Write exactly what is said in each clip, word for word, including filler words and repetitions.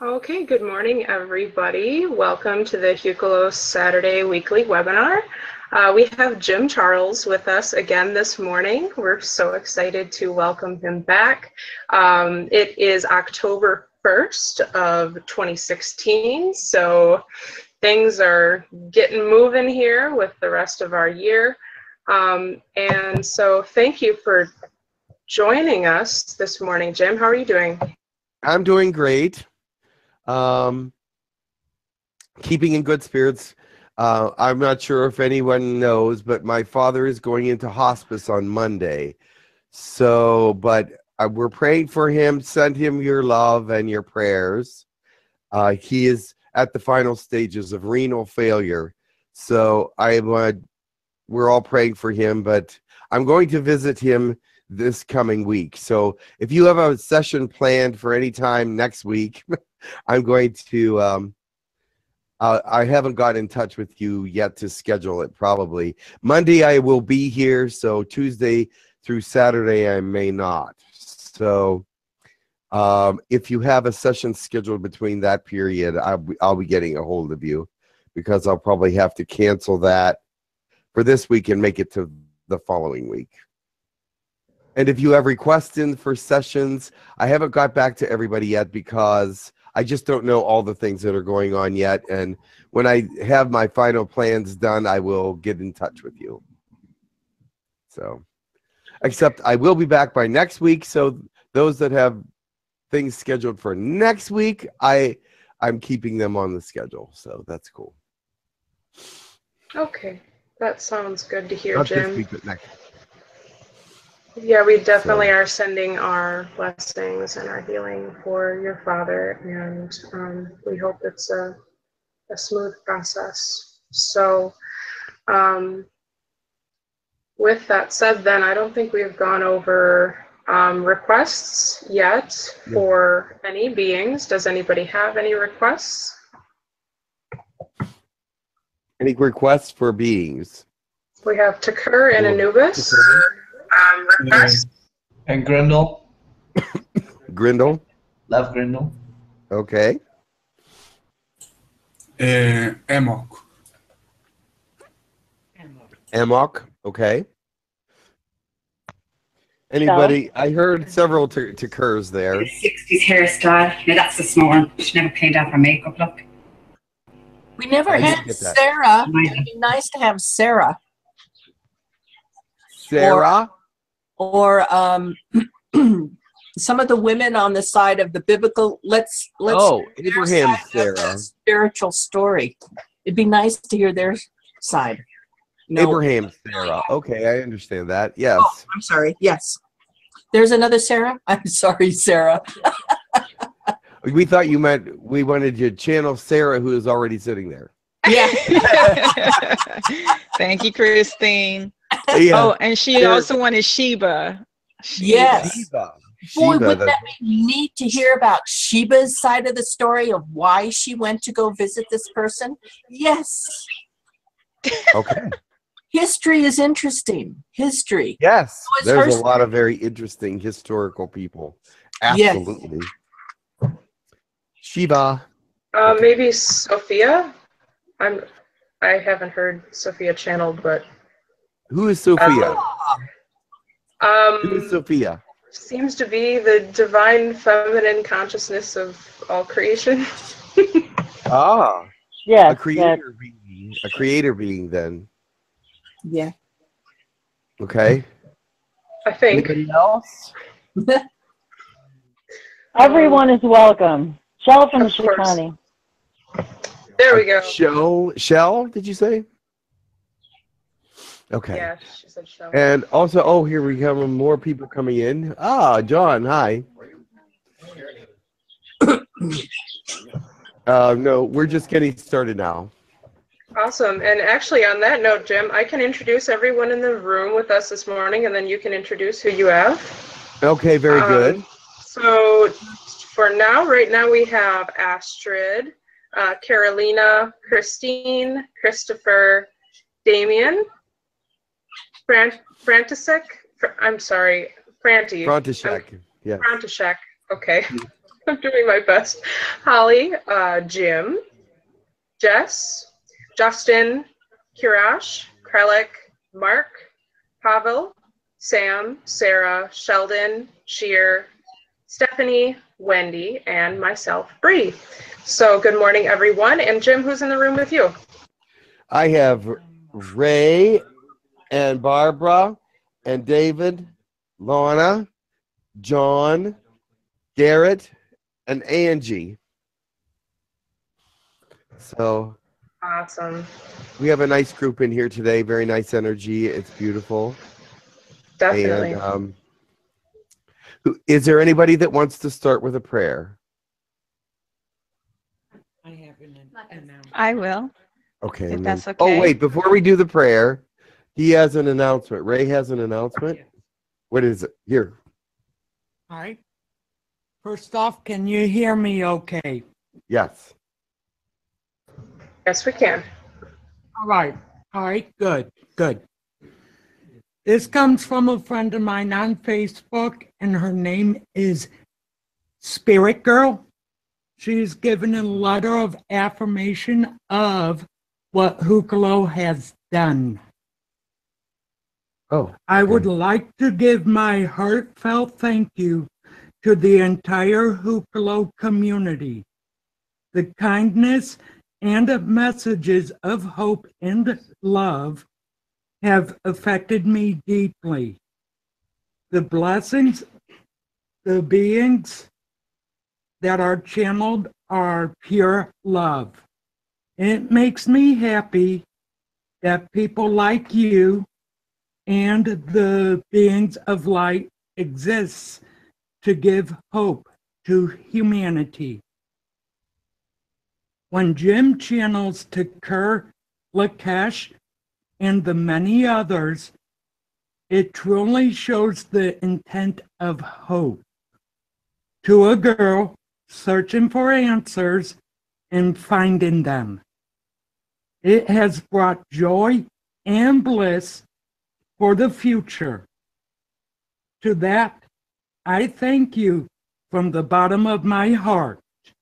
Okay, good morning, everybody. Welcome to the Hucolo Saturday weekly webinar. Uh, we have Jim Charles with us again this morning. We're so excited to welcome him back. Um, it is October first of twenty sixteen, so things are getting moving here with the rest of our year. Um, and so thank you for joining us this morning. Jim, how are you doing? I'm doing great. Um, keeping in good spirits. Uh, I'm not sure if anyone knows, but my father is going into hospice on Monday. So, but uh, we're praying for him. Send him your love and your prayers. Uh, he is at the final stages of renal failure. So I would, we're all praying for him, but I'm going to visit him this coming week. So if you have a session planned for any time next week, I'm going to, um, uh, I haven't got in touch with you yet to schedule it probably. Monday I will be here, so Tuesday through Saturday I may not. So um, if you have a session scheduled between that period, I'll be, I'll be getting a hold of you, because I'll probably have to cancel that for this week and make it to the following week. And if you have requests in for sessions, I haven't got back to everybody yet because I just don't know all the things that are going on yet. And when I have my final plans done, I will get in touch with you. So, except I will be back by next week. So those that have things scheduled for next week, I, I'm keeping them on the schedule. So that's cool. Okay, that sounds good to hear, Not Jim. this week, but next. Yeah, we definitely So. are sending our blessings and our healing for your father, and um, we hope it's a, a smooth process. So um, with that said, then, I don't think we've gone over um, requests yet for no. any beings. Does anybody have any requests? Any requests for beings? We have Takur and Anubis. Um, requests. And Grindal. Grindal? Love Grindal. Okay. Uh, 𝗪𝗡𝗓𝗓. 𝗪𝗡𝗓𝗓, okay. Anybody? So, I heard several Takur's there. sixties hairstyle. Now that's the small one. She never paid off her makeup look. We never I had Sarah. It'd be nice to have Sarah. Sarah? Or, or um, some of the women on the side of the biblical. Let's let's. Oh, Abraham, Sarah. Spiritual story. It'd be nice to hear their side. No. Abraham, Sarah. Okay, I understand that. Yes. Oh, I'm sorry. Yes. There's another Sarah. I'm sorry, Sarah. We thought you meant we wanted to channel Sarah, who is already sitting there. Yeah. Thank you, Christine. Yeah. Oh, and she Sarah. also wanted Sheba. Sheba. Yes. Sheba. Boy, Sheba, wouldn't that be neat to hear about Sheba's side of the story of why she went to go visit this person? Yes. Okay. History is interesting. History. Yes. So there's a lot of very interesting historical people. Absolutely. Yes. Sheba. Uh, okay. Maybe Sophia. I'm. I haven't heard Sophia channeled, but. Who is Sophia? Uh, um, Who is Sophia? Seems to be the divine feminine consciousness of all creation. Ah. Yeah. A creator yeah. being. A creator being then. Yeah. Okay. I think. Anybody else? Everyone is welcome. Shell from Shikani. There we go. Shell, Shell, did you say? Okay. Yeah, she said Shell. And also, oh, here we have more people coming in. Ah, John, hi. uh, no, we're just getting started now. Awesome. And actually, on that note, Jim, I can introduce everyone in the room with us this morning, and then you can introduce who you have. Okay, very um, good. So for now, right now we have Astrid, uh, Carolina, Christine, Christopher, Damien, Fran Frantisek, Fr I'm sorry, Franti. František, yeah. František, okay. I'm doing my best. Holly, uh, Jim, Jess, Justin, Kirash, Krellick, Mark, Pavel, Sam, Sarah, Sheldon, Sheer, Stephanie, Wendy, and myself, Bree. So good morning, everyone. And Jim, who's in the room with you? I have Ray and Barbara and David, Lana, John, Garrett, and Angie. So Awesome. we have a nice group in here today. Very nice energy. It's beautiful. Definitely. And um, who- is there anybody that wants to start with a prayer? I have an announcement. I will. Okay. If and then- that's okay. Oh, wait, before we do the prayer, he has an announcement. Ray has an announcement. Yes. What is it? Here. All right. First off, can you hear me okay? Yes. Yes, we can. All right. All right. Good. Good. This comes from a friend of mine on Facebook, and her name is Spirit Girl. She's given a letter of affirmation of what Hucolo has done. Oh. I would okay. like to give my heartfelt thank you to the entire Hucolo community. The kindness and messages of hope and love have affected me deeply. The blessings, the beings that are channeled are pure love. It makes me happy that people like you and the beings of light exists to give hope to humanity. When Jim channels to Kerr, Lakesh, and the many others, it truly shows the intent of hope. To a girl searching for answers and finding them. It has brought joy and bliss for the future. To that, I thank you from the bottom of my heart.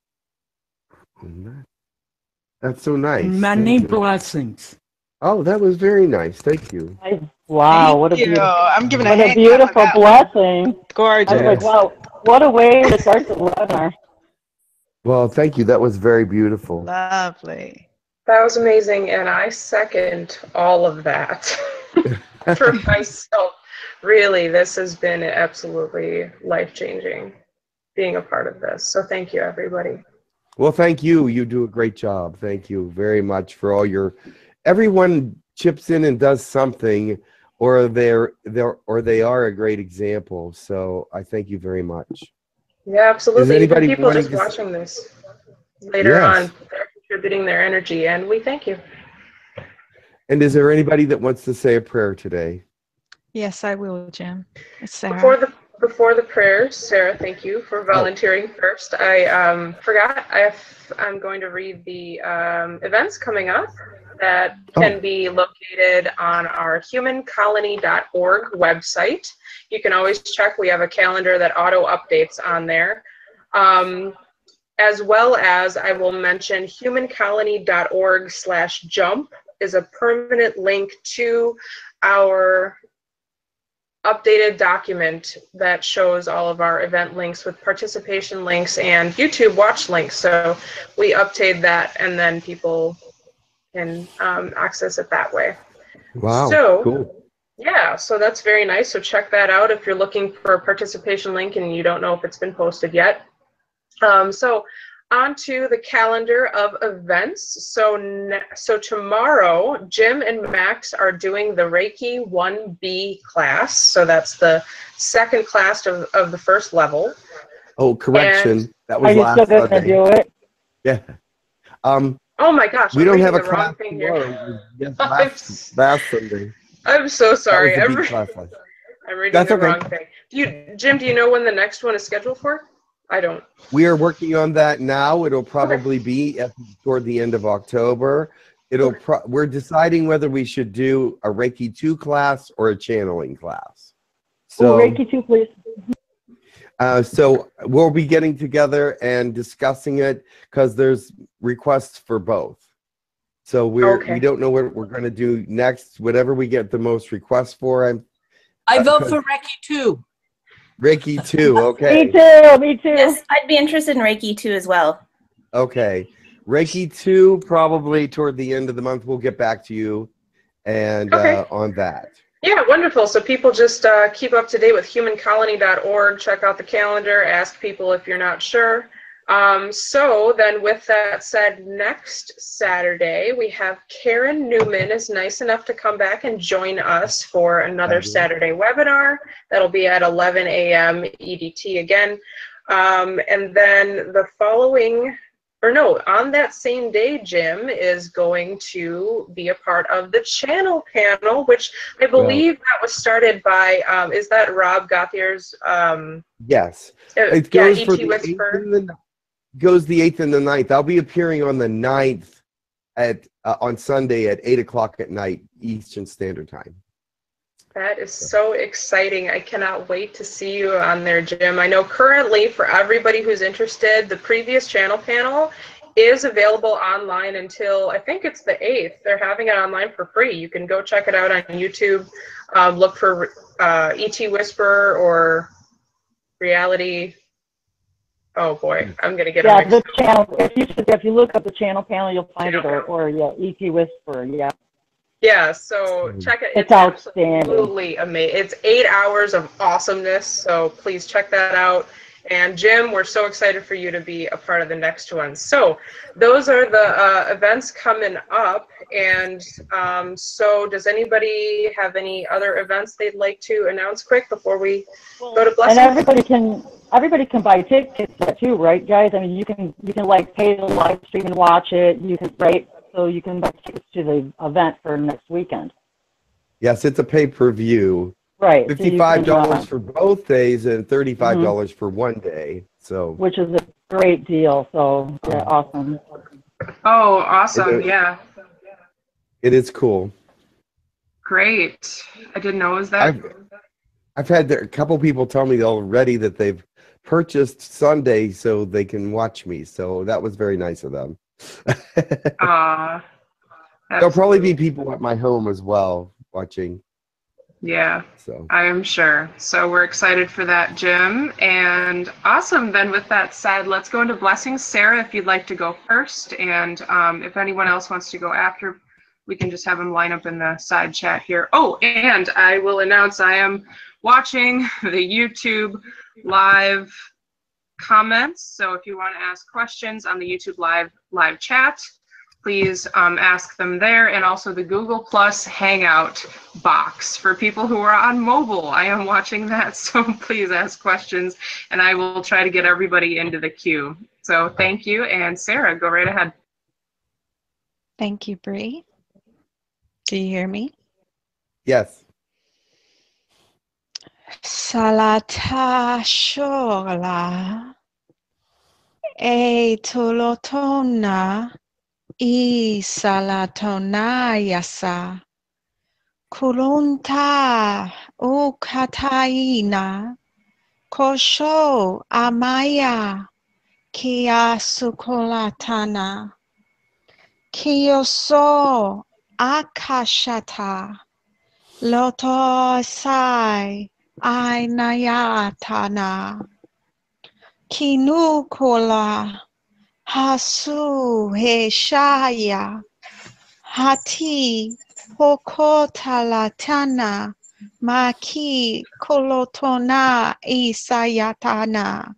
That's so nice. Many Thank you. blessings. Oh, that was very nice. Thank you. I, wow, what a Thank you. beautiful, I'm giving a what a hand clap for beautiful that one. blessing. Gorgeous. I was like, Yes. wow, what a way to start the webinar. Well, thank you. That was very beautiful. Lovely. That was amazing, and I second all of that for myself. Really, this has been absolutely life-changing being a part of this. So thank you, everybody. Well, thank you. You do a great job. Thank you very much for all your. Everyone chips in and does something, or they're they're or they are a great example. So I thank you very much. Yeah, absolutely. Even anybody people wanting just to s- watching this later Yes. on, they're contributing their energy, and we thank you. And is there anybody that wants to say a prayer today? Yes, I will, Jim. It's Sarah. Before the before the prayers, Sarah, thank you for Oh. volunteering first. I um, forgot. I have, I'm going to read the um, events coming up that can Oh. be located on our human colony dot org website. You can always check. We have a calendar that auto updates on there. Um, as well as I will mention human colony dot org slash jump is a permanent link to our updated document that shows all of our event links with participation links and YouTube watch links. So we update that, and then people can um, access it that way. Wow. So, Cool. yeah, so that's very nice. So check that out if you're looking for a participation link and you don't know if it's been posted yet. Um, so on to the calendar of events. So, ne- so tomorrow, Jim and Max are doing the Reiki one B class. So that's the second class of, of the first level. Oh, correction. And- that Are was you last still going to Sunday. do it? Yeah. Um, Oh my gosh, we I'm don't reading have a the wrong class thing here. tomorrow. Yes, I'm last, s- last Sunday. I'm so sorry. That was I'm, the re- big class last. I'm reading That's the okay. wrong thing. Do you, Jim, do you know when the next one is scheduled for? I don't. We are working on that now. It'll probably be at, toward the end of October. It'll. Pro- we're deciding whether we should do a Reiki two class or a channeling class. So, So Reiki two, please. Uh, so we'll be getting together and discussing it because there's requests for both. So we're Okay. we don't know what we're going to do next. Whatever we get the most requests for, I'm I Uh, vote for Reiki too. Reiki too. Okay. Me too. Me too. Yes, I'd be interested in Reiki too as well. Okay. Reiki two, probably toward the end of the month, we'll get back to you and Okay. uh, on that. Yeah, wonderful. So people just uh, keep up to date with human colony dot org, check out the calendar, ask people if you're not sure. Um, so then with that said, next Saturday, we have Karen Newman is nice enough to come back and join us for another Fabulous. Saturday webinar. That'll be at eleven A M E D T again. Um, and then the following, or no, on that same day, Jim is going to be a part of the channel panel, which I believe well, that was started by, um, is that Rob Gauthier's? Um, yes. Uh, It yeah, goes E for T the Whisper. eighth and the, goes the eighth and the ninth. I'll be appearing on the ninth at uh, on Sunday at eight o'clock at night Eastern Standard Time. That is so exciting. I cannot wait to see you on there, Jim. I know currently for everybody who's interested, the previous channel panel is available online until I think it's the eighth. They're having it online for free. You can go check it out on YouTube. Um, look for uh, E T Whisper or Reality. Oh boy, I'm gonna get Yeah, a the channel. If you if you look up the channel panel, you'll find it, or or yeah, E T Whisper. Yeah. Yeah, so check it. It's outstanding. Absolutely amazing. It's eight hours of awesomeness, so please check that out. And Jim, we're so excited for you to be a part of the next one. So those are the uh, events coming up. And um, so does anybody have any other events they'd like to announce quick before we go to blessings? And everybody can everybody can buy tickets too, right, guys? I mean, you can you can like pay the live stream and watch it. You can right. So you can buy tickets to the event for next weekend. Yes, it's a pay-per-view. Right. Fifty-five dollars uh, for both days and thirty-five dollars mm-hmm. for one day. So. Which is a great deal. So yeah, awesome. Oh, awesome! It, yeah. It is cool. Great. I didn't know it was that. I've, I've had a couple people tell me already that they've purchased Sunday so they can watch me. So that was very nice of them. uh, There'll probably be people at my home as well watching. Yeah, so I am sure. So we're excited for that, Jim. And awesome. Then with that said, let's go into blessings. Sarah, if you'd like to go first. And um, if anyone else wants to go after, we can just have them line up in the side chat here. Oh, and I will announce I am watching the YouTube live comments. So if you want to ask questions on the YouTube live live chat, please um, ask them there, and also the Google Plus Hangout box for people who are on mobile. I am watching that, so please ask questions, and I will try to get everybody into the queue. So thank you, and Sarah, go right ahead. Thank you, Bree. Do you hear me? Yes. Salata shola e tolotona I salatona yasa kulunta o kataina kosho amaya kia sukolatana kiyoso akashata loto sai ainayatana kinukola Hasu he shaya hati hokotalatana maki kolotona isayatana.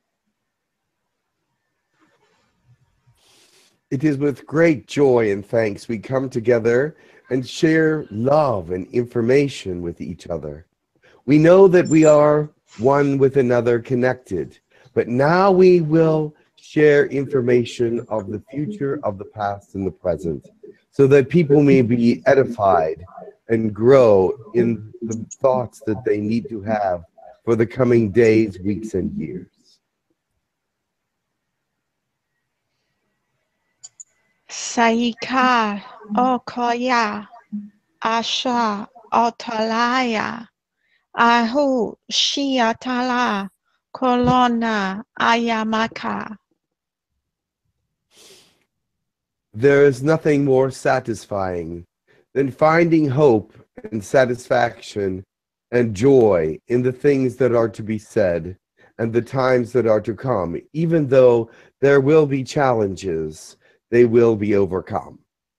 It is with great joy and thanks we come together and share love and information with each other. We know that we are one with another connected, but now we will share information of the future, of the past, and the present, so that people may be edified and grow in the thoughts that they need to have for the coming days, weeks, and years. Saika okoya asha otalaya ahu shiatala Colonna Ayamaka. There is nothing more satisfying than finding hope and satisfaction and joy in the things that are to be said and the times that are to come. Even though there will be challenges, they will be overcome.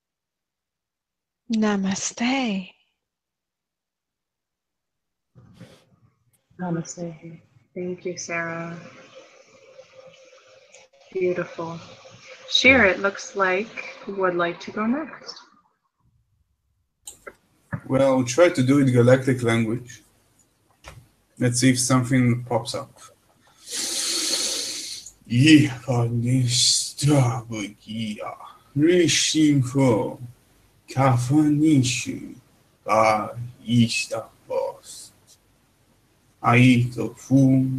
Namaste. Namaste. Thank you, Sarah. Beautiful. Sheer, it looks like would like to go next. Well, I'll try to do it galactic language. Let's see if something pops up. 𝗖𝗢𝗡𝗧𝗘𝗡𝗧 Rishinfo Kafanishu Ba Ishtapos Aitofu.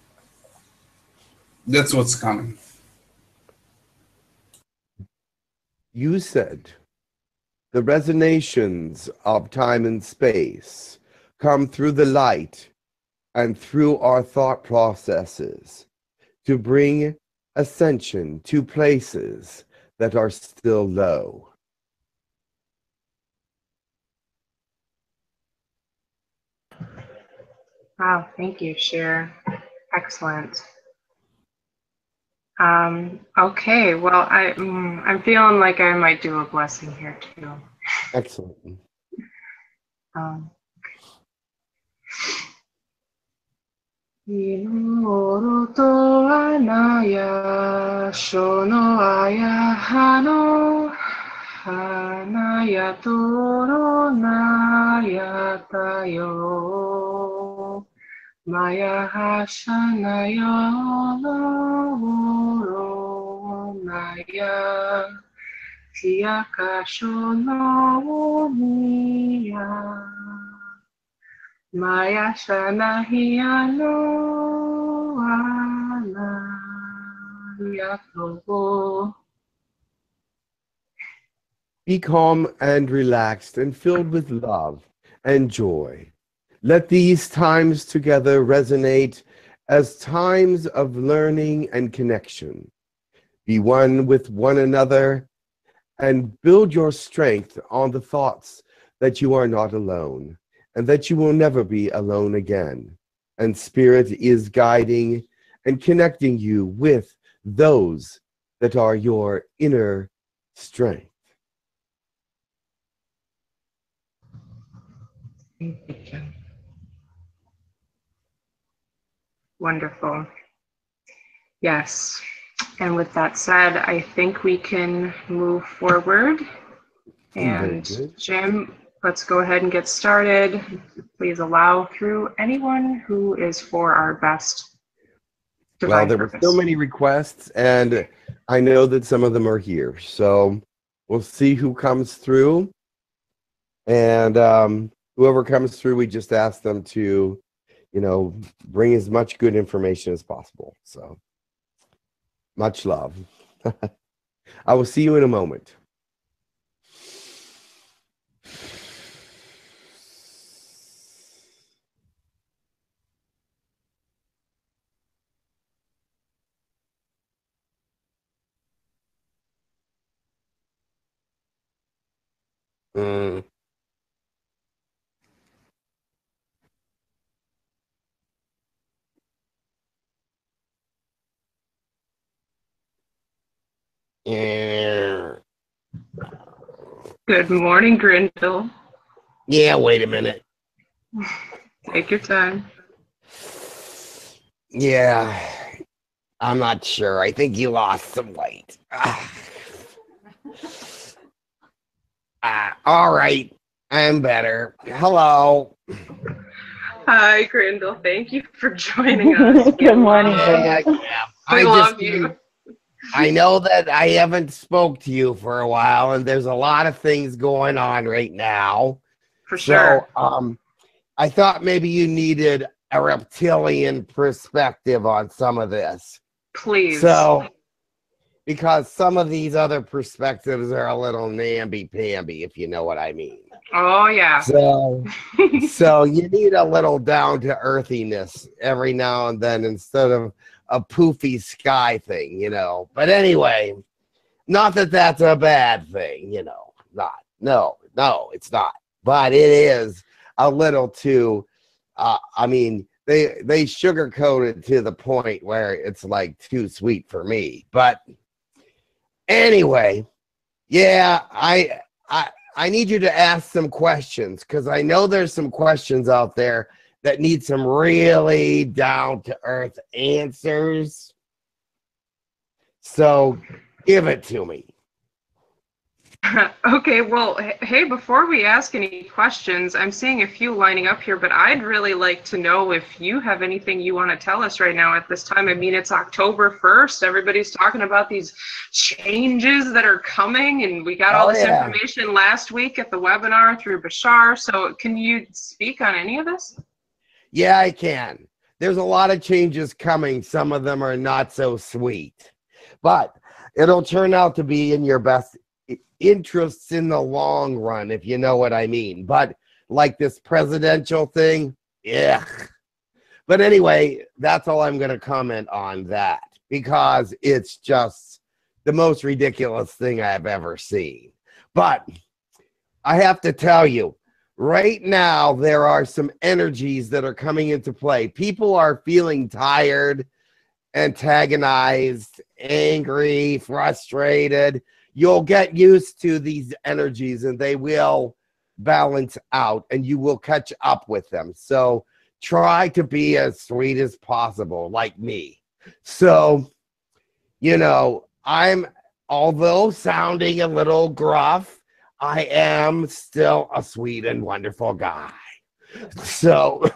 That's what's coming. You said the resonations of time and space come through the light and through our thought processes to bring ascension to places that are still low. Wow, thank you, Sheer. Excellent. Um, okay, well, I, mm, I'm feeling like I might do a blessing here too. Excellent. Um, Inoroto anaya shono aya hano hanaya toro naya tayo maya hashana yoro naya tiaka shono miya Maya shana hiano ana yato. Be calm and relaxed and filled with love and joy. Let these times together resonate as times of learning and connection. Be one with one another and build your strength on the thoughts that you are not alone and that you will never be alone again. And Spirit is guiding and connecting you with those that are your inner strength. Wonderful. Yes. And with that said, I think we can move forward. And Jim, let's go ahead and get started. Please allow through anyone who is for our best divine Well, there purpose. were so many requests, and I know that some of them are here. So we'll see who comes through. And um, whoever comes through, we just ask them to, you know, bring as much good information as possible. So much love. I will see you in a moment. Mm. Yeah. Good morning, Grindal. Yeah, wait a minute. Take your time. Yeah, I'm not sure. I think you lost some weight. Ah. Ah, all right, I'm better. Hello. Hi, Grindal. Thank you for joining us. Good morning, Yeah, Grindal. yeah. We I love just, you. I know that I haven't spoke to you for a while, and there's a lot of things going on right now. For sure. So, um, I thought maybe you needed a reptilian perspective on some of this. Please. So, because some of these other perspectives are a little namby-pamby, if you know what I mean. Oh, yeah. So, so you need a little down to earthiness every now and then instead of a poofy sky thing, you know. But anyway, not that that's a bad thing, you know. Not. No, no, it's not. But it is a little too, uh, I mean, they they sugarcoat it to the point where it's like too sweet for me. But anyway, yeah, I I I need you to ask some questions because I know there's some questions out there that need some really down to earth answers. So give it to me. Okay, well, h- hey, before we ask any questions, I'm seeing a few lining up here, but I'd really like to know if you have anything you want to tell us right now at this time. I mean, it's October first. Everybody's talking about these changes that are coming, and we got all Oh, this yeah. information last week at the webinar through Bashar. So can you speak on any of this? Yeah, I can. There's a lot of changes coming. Some of them are not so sweet, but it'll turn out to be in your best interests in the long run, if you know what I mean. But like this presidential thing, yeah. But anyway, that's all I'm going to comment on that because it's just the most ridiculous thing I've ever seen. But I have to tell you, right now, there are some energies that are coming into play. People are feeling tired, antagonized, angry, frustrated. You'll get used to these energies and they will balance out and you will catch up with them. So try to be as sweet as possible, like me. So, you know, I'm, although sounding a little gruff, I am still a sweet and wonderful guy. So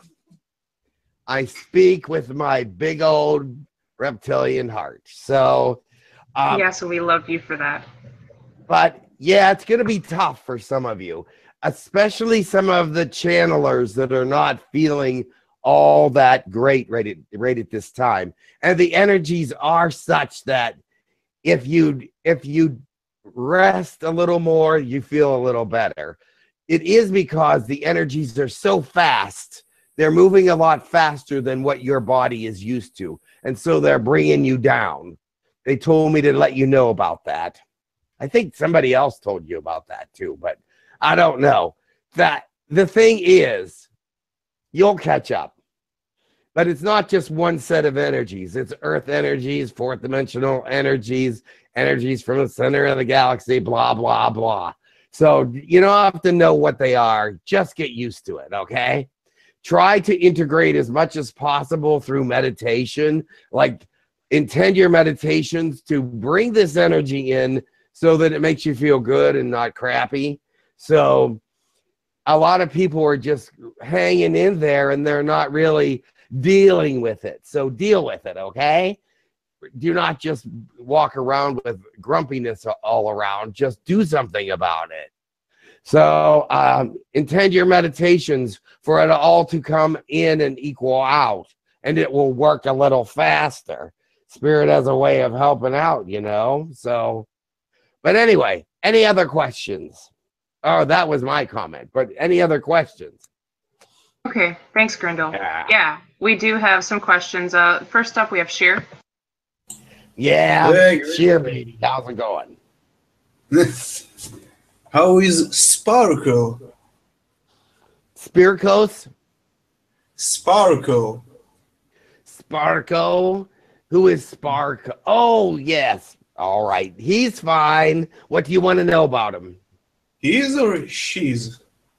I speak with my big old reptilian heart. So, um, Yeah, so we love you for that. but yeah, it's going to be tough for some of you, especially some of the channelers that are not feeling all that great right at, right at this time. And the energies are such that if you if you rest a little more, you feel a little better. It is because the energies are so fast. They're moving a lot faster than what your body is used to. And so they're bringing you down. They told me to let you know about that. I think somebody else told you about that too, but I don't know. That the thing is, you'll catch up. But it's not just one set of energies. It's earth energies, fourth dimensional energies, energies from the center of the galaxy, blah, blah, blah. So you don't have to know what they are. Just get used to it, okay? Try to integrate as much as possible through meditation. Like, intend your meditations to bring this energy in so that it makes you feel good and not crappy. So a lot of people are just hanging in there and they're not really dealing with it. So deal with it, okay? Do not just walk around with grumpiness all around. Just do something about it. So um, intend your meditations for it all to come in and equal out, and it will work a little faster. Spirit has a way of helping out, you know? So, but anyway, any other questions? Oh, that was my comment, but any other questions? Okay, thanks, Grindal. Yeah. Yeah, we do have some questions. Uh, first up, we have Sheer. Yeah, Hey, cheer, baby. How's it going? How is Sparkle? Spirkos? Sparkle. Sparko? Who is Spark? Oh, yes. All right. He's fine. What do you want to know about him? He is or she's?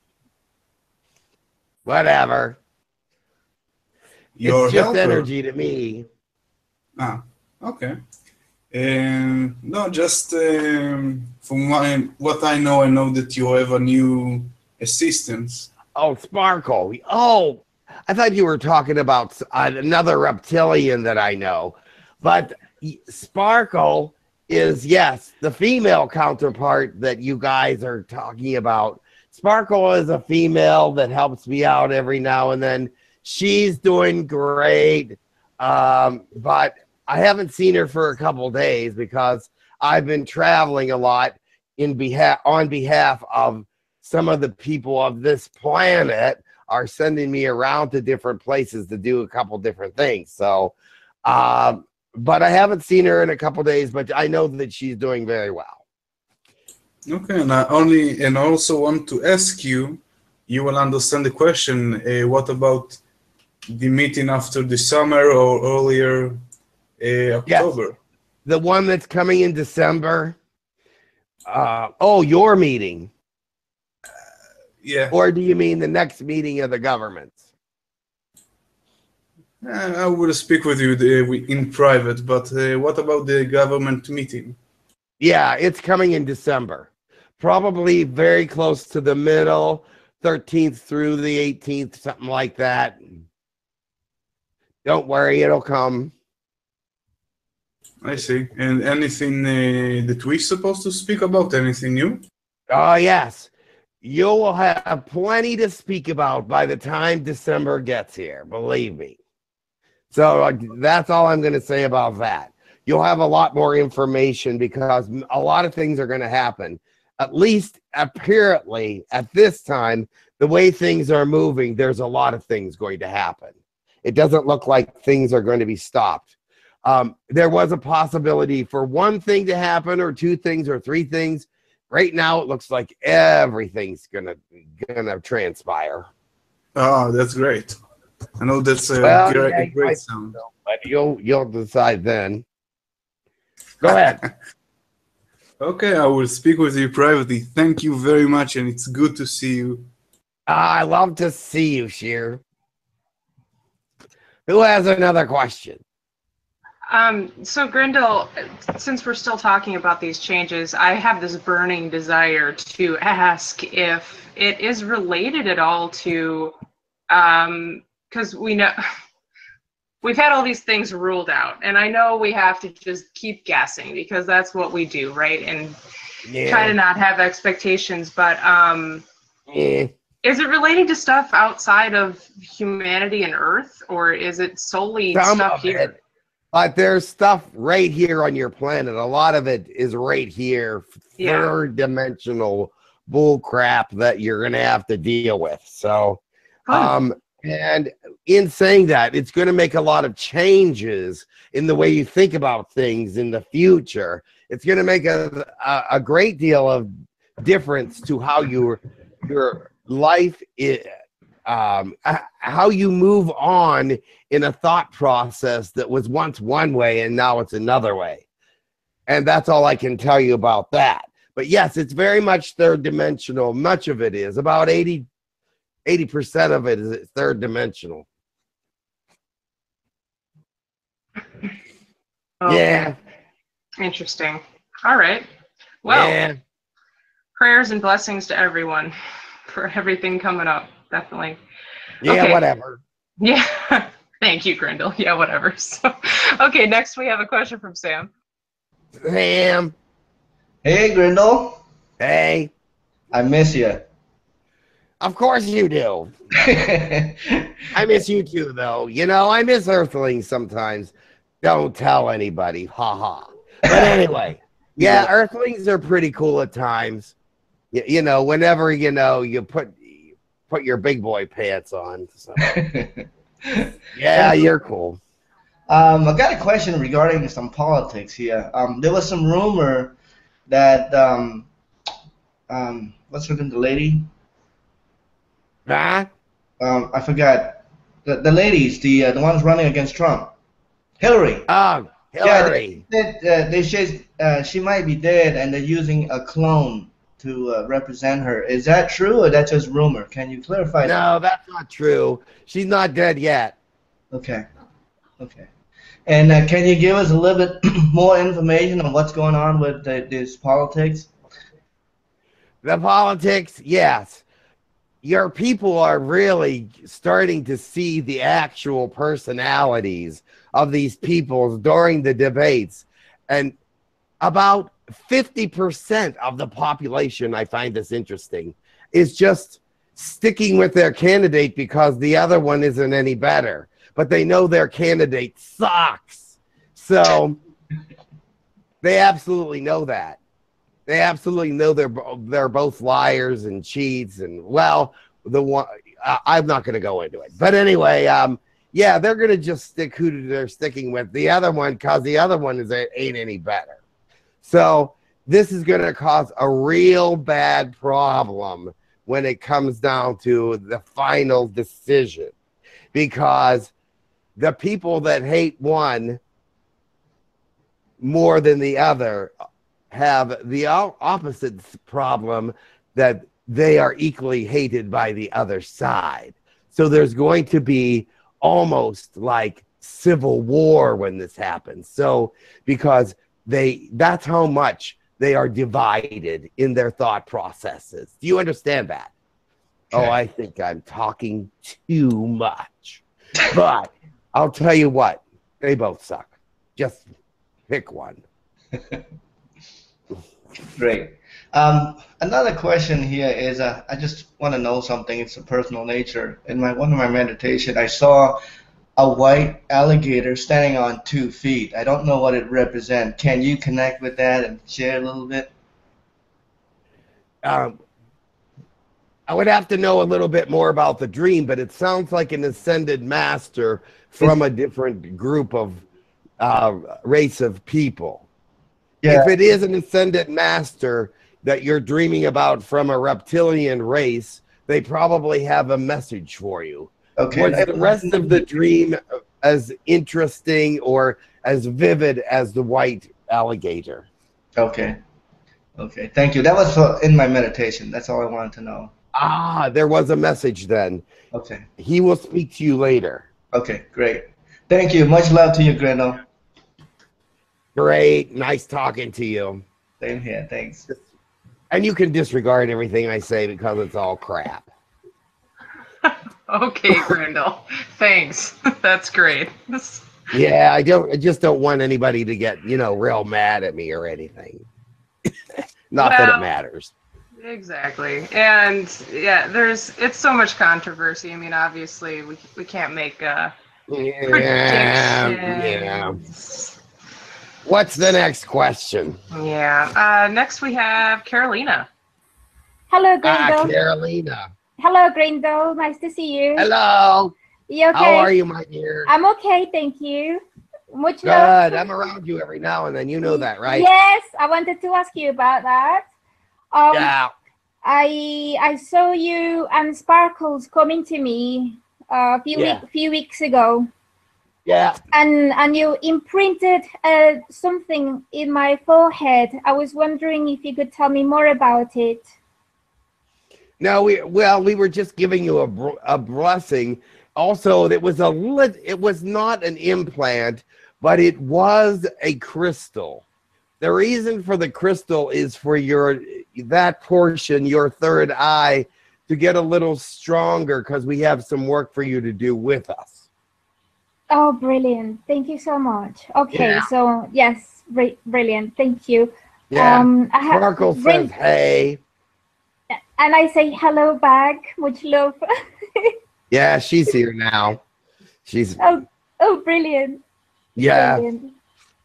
Whatever. Your It's just helper. energy to me. Ah, okay. Um, no, just um, from my, what I know, I know that you have a new assistant. Oh, Sparkle. Oh, I thought you were talking about uh, another reptilian that I know. But Sparkle is, yes, the female counterpart that you guys are talking about. Sparkle is a female that helps me out every now and then. She's doing great, um, but I haven't seen her for a couple days because I've been traveling a lot in behalf on behalf of some of the people of this planet are sending me around to different places to do a couple different things. So, um, but I haven't seen her in a couple days, but I know that she's doing very well. Okay, and I only and I also want to ask you, you will understand the question, uh, what about the meeting after the summer or earlier uh, October? Yes. The one that's coming in December. Uh, oh, your meeting. Yeah. Or do you mean the next meeting of the governments? Uh, I will speak with you uh, in private, but uh, what about the government meeting? Yeah, it's coming in December. Probably very close to the middle, thirteenth through the eighteenth, something like that. Don't worry, it'll come. I see. And anything uh, that we're supposed to speak about? Anything new? Oh, yes. You will have plenty to speak about by the time December gets here, believe me. So uh, that's all I'm going to say about that. You'll have a lot more information because a lot of things are going to happen. At least apparently at this time, the way things are moving, there's a lot of things going to happen. It doesn't look like things are going to be stopped. Um, there was a possibility for one thing to happen or two things or three things. Right now, it looks like everything's gonna gonna transpire. Oh, that's great. I know that's a Well, great, yeah, great I- sound. But you'll you'll decide then. Go ahead. Okay, I will speak with you privately. Thank you very much, and it's good to see you. I love to see you, Sheer. Who has another question? Um, so Grindal, since we're still talking about these changes, I have this burning desire to ask if it is related at all to, um, because we know we've had all these things ruled out, and I know we have to just keep guessing because that's what we do, right? And Yeah. try to not have expectations, but um, Yeah. is it relating to stuff outside of humanity and Earth, or is it solely Some stuff of here? it. But there's stuff right here on your planet. A lot of it is right here, Yeah. third dimensional bull crap that you're gonna have to deal with. So, um, and in saying that, it's going to make a lot of changes in the way you think about things in the future. It's going to make a, a a great deal of difference to how your your life is. Um, h- how you move on in a thought process that was once one way and now it's another way. And that's all I can tell you about that. But yes, it's very much third dimensional. Much of it is. About eighty percent of it is third dimensional. Oh, Yeah. Interesting. All right. Well, Yeah. prayers and blessings to everyone for everything coming up. Definitely. Yeah, Okay. whatever. Yeah. Thank you, Grindal. Yeah, whatever. So, okay, next we have a question from Sam. Sam. Hey, Grindal. Hey. I miss you. Of course you do. I miss you too, though. You know, I miss Earthlings sometimes. Don't tell anybody. Ha ha. But anyway, yeah, Earthlings are pretty cool at times. You, you know, whenever, you know, you put put your big boy pants on. So. Yeah, you're cool. Um, I got a question regarding some politics here. Um, there was some rumor that um, um, what's her name, the lady? Huh? Um, I forgot. The the ladies, the uh, the ones running against Trump. Hillary. Oh, Hillary. Yeah, they, uh, they said uh, she might be dead, and they're using a clone to uh, represent her. Is that true, or that's just rumor? Can you clarify that? No, that's not true. She's not dead yet. Okay. Okay. And uh, can you give us a little bit more information on what's going on with the, this politics? The politics, yes. Your people are really starting to see the actual personalities of these people during the debates. And about fifty percent of the population, I find this interesting, is just sticking with their candidate because the other one isn't any better. But they know their candidate sucks. So they absolutely know that. They absolutely know they're they're both liars and cheats, and well, the one uh, I'm not going to go into it, but anyway, um, yeah, they're going to just stick who they're sticking with. The other one, cause the other one is ain't any better. So this is going to cause a real bad problem when it comes down to the final decision, because the people that hate one more than the other have the opposite problem, that they are equally hated by the other side. So there's going to be almost like civil war when this happens. So because they, that's how much they are divided in their thought processes. Do you understand that? Okay. Oh, I think I'm talking too much. But I'll tell you what, they both suck. Just pick one. Great. Um, another question here is, uh, I just want to know something. It's a personal nature. In my one of my meditation, I saw a white alligator standing on two feet. I don't know what it represents. Can you connect with that and share a little bit? Um, I would have to know a little bit more about the dream, but it sounds like an ascended master from a different group of uh, race of people. Yeah. If it is an ascended master that you're dreaming about from a reptilian race, they probably have a message for you. Okay. Was the rest of the dream as interesting or as vivid as the white alligator? Okay. Okay. Thank you. That was for, in my meditation. That's all I wanted to know. Ah, there was a message then. Okay. He will speak to you later. Okay, great. Thank you. Much love to you, Grindal. Great. Nice talking to you. Same here. Thanks. And you can disregard everything I say because it's all crap. Okay, Grindal. Thanks. That's great. That's... Yeah, I don't. I just don't want anybody to get, you know, real mad at me or anything. Not well, that it matters. Exactly. And yeah, there's it's so much controversy. I mean, obviously, we we can't make uh, yeah, predictions. Yeah. What's the next question? Yeah. Uh, next we have Carolina. Hello, Grindal. Ah, Carolina. Hello, Grindal. Nice to see you. Hello. You okay? How are you, my dear? I'm okay, thank you. Much Good. love. I'm around you every now and then. You know that, right? Yes. I wanted to ask you about that. Um, yeah. I I saw you and Sparkles coming to me a few yeah. week, few weeks ago. Yeah. And and you imprinted uh, something in my forehead. I was wondering if you could tell me more about it. No, we well, we were just giving you a a blessing. Also, it was a lit. It was not an implant, but it was a crystal. The reason for the crystal is for your that portion, your third eye, to get a little stronger because we have some work for you to do with us. Oh, brilliant. Thank you so much. Okay, yeah. so yes, br brilliant. Thank you. Yeah. Um, I have Sparkle says, hey. And I say hello back. Much love. Yeah, she's here now. She's. Oh, oh brilliant. Yeah. Brilliant.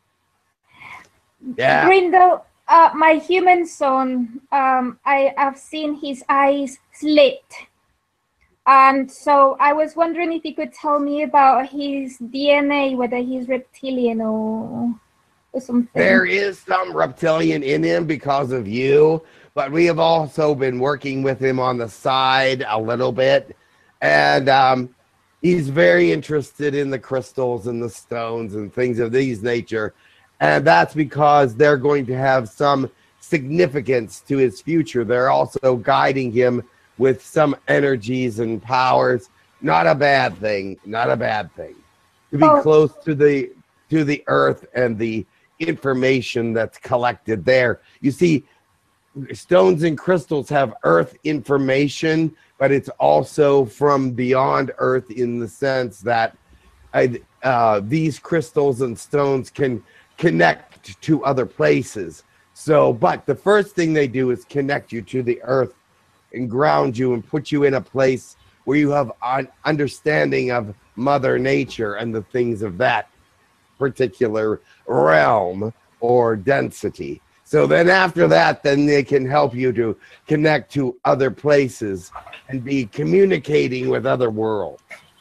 Yeah. Grindal, uh, my human son, um, I have seen his eyes slit. And so I was wondering if you could tell me about his D N A, whether he's reptilian or, or something. There is some reptilian in him because of you, but we have also been working with him on the side a little bit. And um, he's very interested in the crystals and the stones and things of these nature. And that's because they're going to have some significance to his future. They're also guiding him with some energies and powers. Not a bad thing. Not a bad thing. To be oh. close to the to the earth and the information that's collected there. You see, stones and crystals have earth information, but it's also from beyond earth in the sense that I, uh, these crystals and stones can connect to other places. So, but the first thing they do is connect you to the earth and ground you and put you in a place where you have an understanding of Mother Nature and the things of that particular realm or density. So then after that, then they can help you to connect to other places and be communicating with other worlds.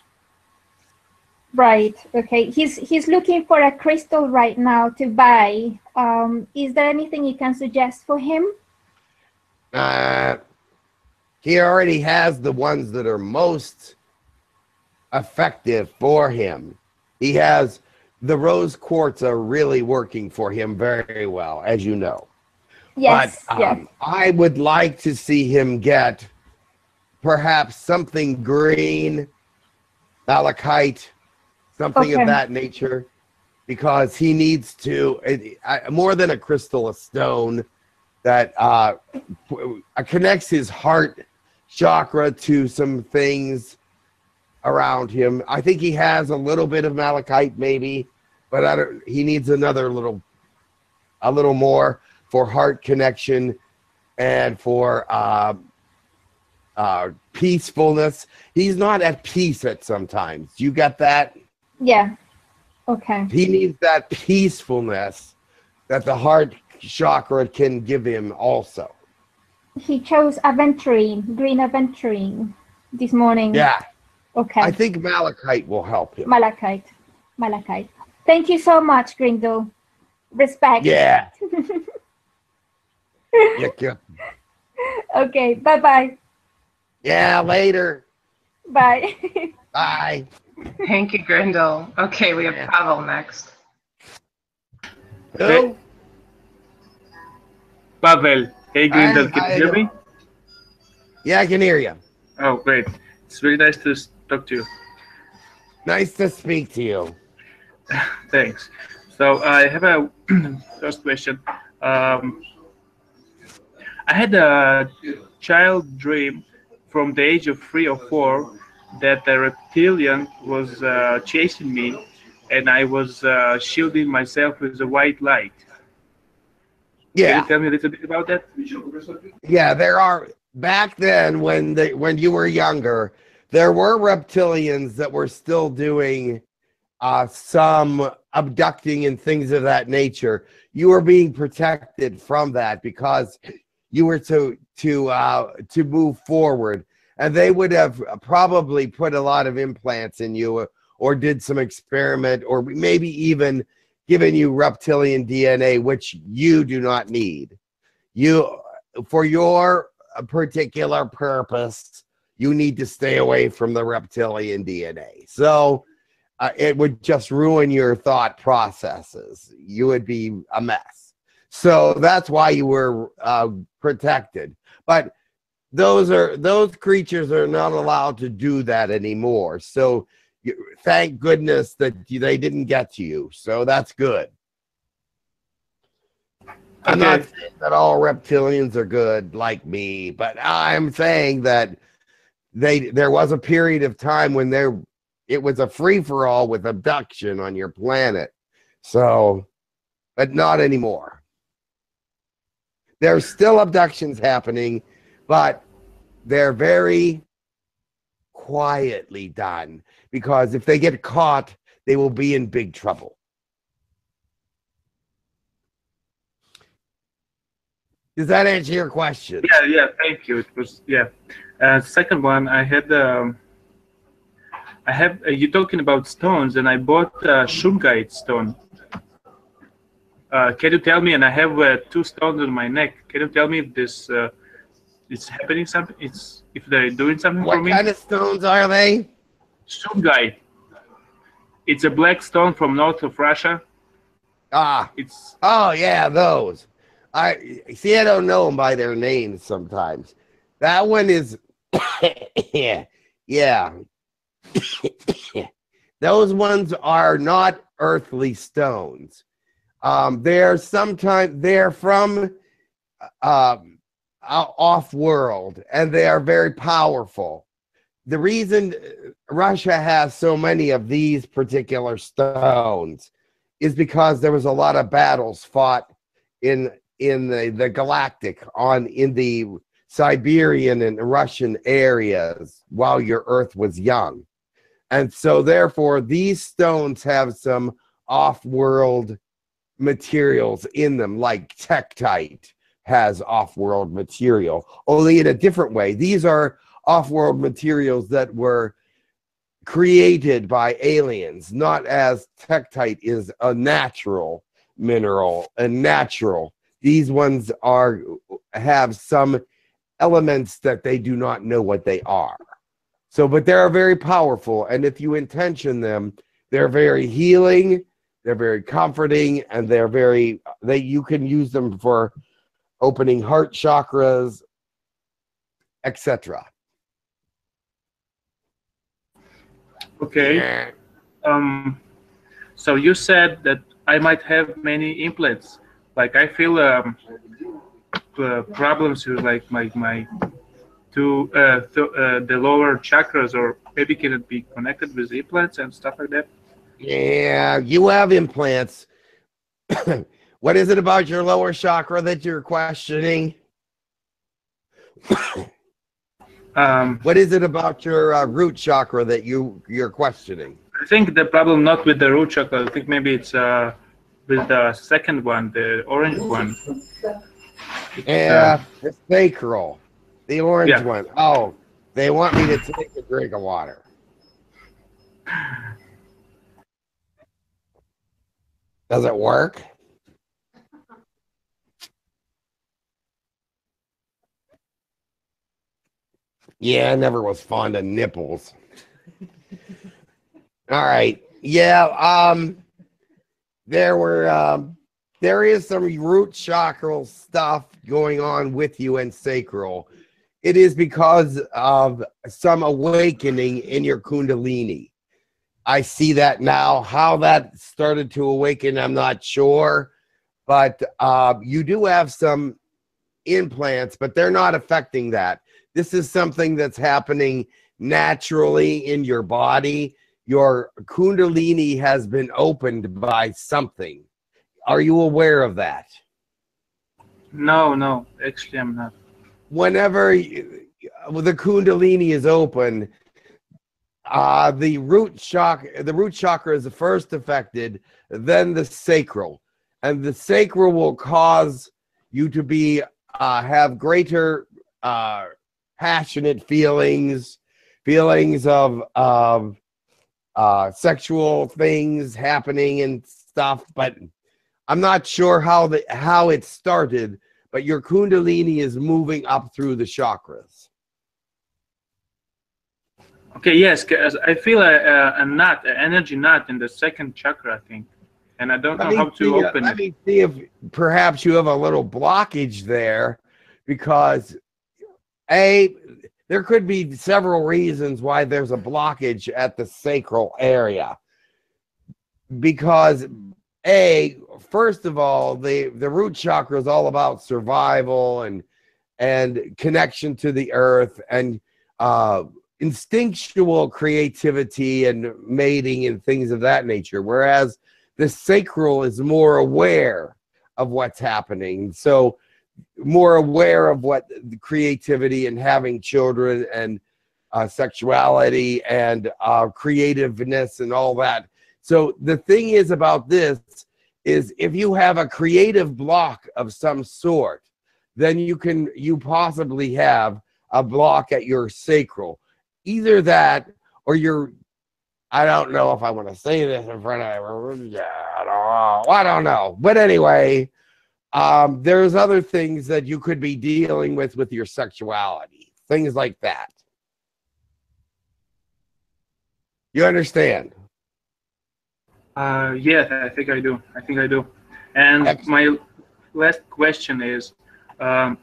Right. Okay. He's he's looking for a crystal right now to buy. Um, is there anything you can suggest for him? Uh, he already has the ones that are most effective for him. He has the rose quartz are really working for him very well, as you know. Yes. But um, yes. I would like to see him get perhaps something green, malachite, something Okay. of that nature, because he needs to, it, uh, more than a crystal, a stone that uh, p- uh, connects his heart chakra to some things around him. I think he has a little bit of malachite maybe, but I don't, he needs another little, a little more for heart connection and for uh, uh, peacefulness. He's not at peace at sometimes. You get that? Yeah. Okay. He needs that peacefulness that the heart chakra can give him also. He chose aventurine, green aventurine this morning. Yeah. Okay. I think malachite will help him. Malachite. Malachite. Thank you so much, Grindal. Respect. Yeah. Yeah, yeah. Okay. Bye-bye. Yeah, later. Bye. Bye. Thank you, Grindal. Okay, we have Yeah. Pavel next. Who? Pavel, hey Grindal, Hi, can how you you hear doing? me? Yeah, I can hear you. Oh, great. It's really nice to s- talk to you. Nice to speak to you. Thanks. So I have a first question. Um, I had a child dream from the age of three or four that a reptilian was uh, chasing me, and I was uh, shielding myself with a white light. Can Yeah. you tell me a little bit about that? Yeah, there are, back then when they when you were younger, there were reptilians that were still doing uh, some abducting and things of that nature. You were being protected from that because you were to to uh, to move forward, and they would have probably put a lot of implants in you, or, or did some experiment, or maybe even given you reptilian D N A, which you do not need. You, for your particular purpose, you need to stay away from the reptilian D N A. So uh, it would just ruin your thought processes. You would be a mess. So that's why you were uh, protected. But those are those creatures are not allowed to do that anymore. So you, thank goodness that they didn't get to you. So that's good. I'm Okay. not saying that all reptilians are good like me, but I'm saying that they there was a period of time when there it was a free-for-all with abduction on your planet. So, but not anymore. There's still abductions happening, but they're very quietly done, because if they get caught, they will be in big trouble. Does that answer your question? Yeah, yeah, thank you. It was, yeah. Uh, second one, I had, um, I have, uh, you talking about stones, and I bought a shungite stone. Uh, can you tell me, and I have uh, two stones on my neck, can you tell me if this, uh, it's happening something, it's, if they're doing something What for me? What kind of stones are they? Shungite. It's a black stone from north of Russia. Ah, it's oh yeah, those. I see. I don't know them by their names sometimes. That one is, yeah, yeah. Those ones are not earthly stones. Um, they're sometimes they're from um, off world, and they are very powerful. The reason Russia has so many of these particular stones is because there was a lot of battles fought in in the, the galactic on in the Siberian and Russian areas while your Earth was young. And so therefore these stones have some off-world materials in them, like tektite has off-world material, only in a different way. These are off-world materials that were created by aliens, not as tektite is a natural mineral, a natural. These ones are have some elements that they do not know what they are. So, but they're very powerful, and if you intention them, they're very healing, they're very comforting, and they're very, they you can use them for opening heart chakras, et cetera. Okay. Um, so you said that I might have many implants. Like I feel um, uh, problems with like my my two uh, th uh, the lower chakras, or maybe can it be connected with implants and stuff like that? Yeah, you have implants. What is it about your lower chakra that you're questioning? Um, what is it about your uh, root chakra that you you're questioning? I think the problem not with the root chakra. I think maybe it's uh, with the second one, the orange one. Yeah, uh, the sacral, the orange yeah. one. Oh, they want me to take a drink of water. Does it work? Yeah, I never was fond of nipples. All right. Yeah, um, there were, um, there is some root chakra stuff going on with you and sacral. It is because of some awakening in your kundalini. I see that now. How that started to awaken, I'm not sure. But uh, you do have some implants, but they're not affecting that. This is something that's happening naturally in your body. Your kundalini has been opened by something. Are you aware of that? No, no, actually I'm not. Whenever you, the kundalini is open, uh, the root chakra, the root chakra is the first affected, then the sacral, and the sacral will cause you to be uh, have greater uh, passionate feelings, feelings of of uh, sexual things happening and stuff. But I'm not sure how the how it started. But your kundalini is moving up through the chakras. Okay, yes, cause I feel a, a, a knot, an energy knot in the second chakra, I think. And I don't Let know how to see, open let it. me see if perhaps you have a little blockage there, because A, there could be several reasons why there's a blockage at the sacral area. Because A, first of all, the, the root chakra is all about survival and and connection to the earth and uh, instinctual creativity and mating and things of that nature. Whereas the sacral is more aware of what's happening. So more aware of what the creativity and having children and uh, sexuality and uh, creativeness and all that. So the thing is about this is if you have a creative block of some sort, then you can, you possibly have a block at your sacral. Either that or you're, I don't know if I want to say this in front of everyone. Yeah, I don't know. I don't know. But anyway, um, there's other things that you could be dealing with with your sexuality. Things like that. You understand? Uh, yeah, I think I do. I think I do. And Excellent. My last question is, um,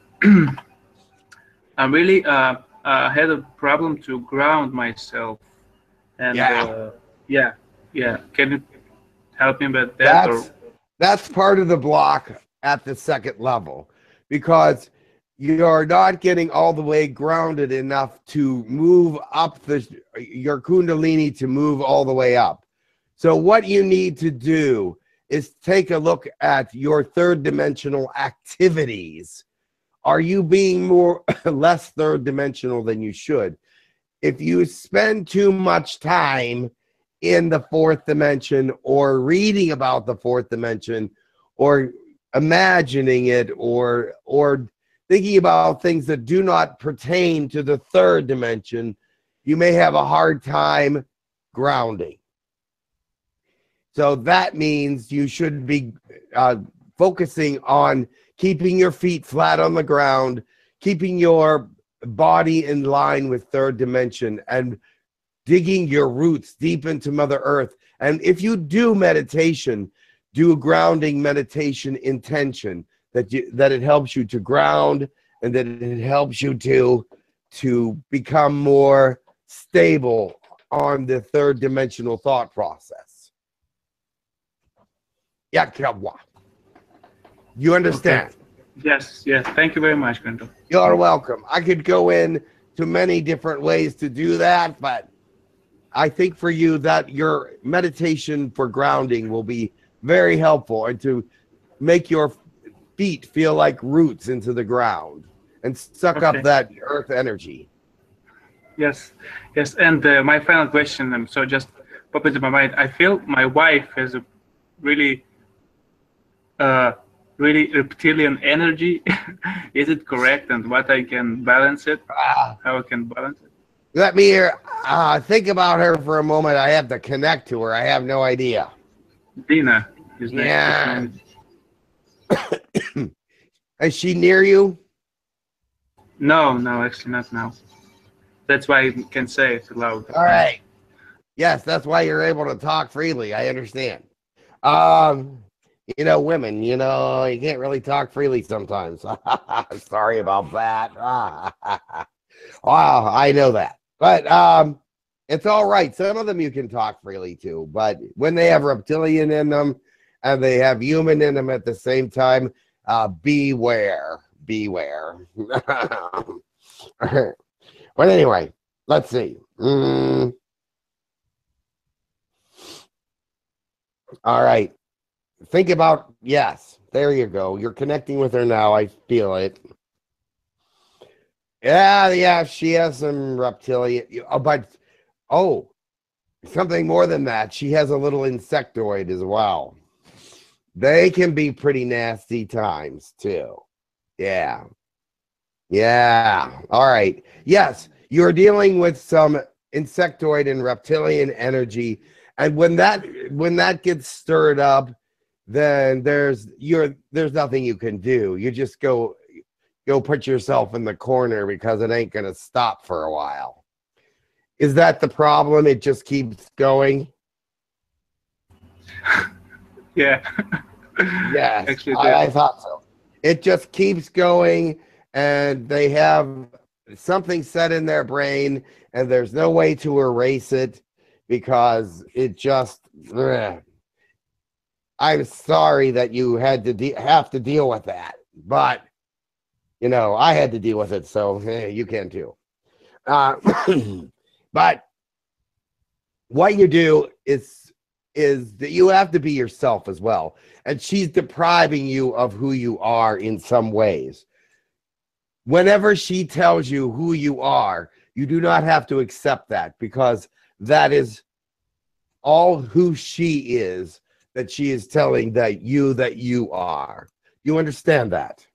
I really uh, uh, had a problem to ground myself. And yeah, uh, yeah, yeah. Can you help me with that? That's, or? that's part of the block at the second level, because you're not getting all the way grounded enough to move up the your kundalini to move all the way up. So what you need to do is take a look at your third dimensional activities. Are you being more less third dimensional than you should? If you spend too much time in the fourth dimension or reading about the fourth dimension or imagining it, or or thinking about things that do not pertain to the third dimension, you may have a hard time grounding. So that means you should be uh, focusing on keeping your feet flat on the ground, keeping your body in line with third dimension, and digging your roots deep into Mother Earth. And if you do meditation, do a grounding meditation intention, that you that it helps you to ground, and that it helps you to to become more stable on the third dimensional thought process. Yeah, you understand? Okay. Yes, yes. Thank you very much, Grindal. You're welcome. I could go in to many different ways to do that, but I think for you that your meditation for grounding will be very helpful, and to make your feet feel like roots into the ground and suck Okay. up that earth energy. Yes, yes. And uh, my final question, um, so just pop into my mind. I feel my wife has a really, uh, really reptilian energy. Is it correct? And what I can balance it? Ah. How I can balance it? Let me hear, uh, think about her for a moment. I have to connect to her. I have no idea. Dina is next. Yeah. Is she near you? No, no, actually not now. That's why I can say it loud. All right. Yes, that's why you're able to talk freely. I understand. Um, you know, women, you know, you can't really talk freely sometimes. Sorry about that. Wow, I know that. But um, it's all right. Some of them you can talk freely to, but when they have reptilian in them and they have human in them at the same time, uh, beware, beware. But anyway, let's see. Mm. All right. Think about, yes, there you go. You're connecting with her now. I feel it. Yeah, yeah, she has some reptilian, oh, but, oh, something more than that. She has a little insectoid as well. They can be pretty nasty times, too. Yeah. Yeah. All right. Yes, you're dealing with some insectoid and reptilian energy. And when that when that gets stirred up, then there's you're there's nothing you can do. You just go go put yourself in the corner, because it ain't gonna stop for a while. Is that the problem? It just keeps going? Yeah. Yes, Actually, I, I thought so. It just keeps going, and they have something set in their brain, and there's no way to erase it, because it just, ugh. I'm sorry that you had to de- have to deal with that, but, you know, I had to deal with it, so eh, you can too. Uh, but what you do is, is that you have to be yourself as well. And she's depriving you of who you are in some ways. Whenever she tells you who you are, you do not have to accept that, because that is all who she is, that she is telling that you that you are. You understand that?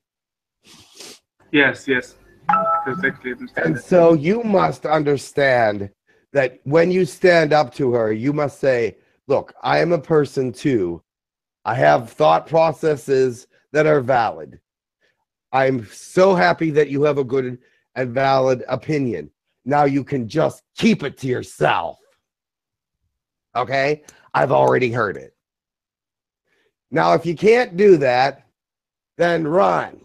Yes, yes. Exactly. And so you must understand that when you stand up to her, you must say, look, I am a person too. I have thought processes that are valid. I'm so happy that you have a good and valid opinion. Now you can just keep it to yourself. Okay? I've already heard it. Now, if you can't do that, then run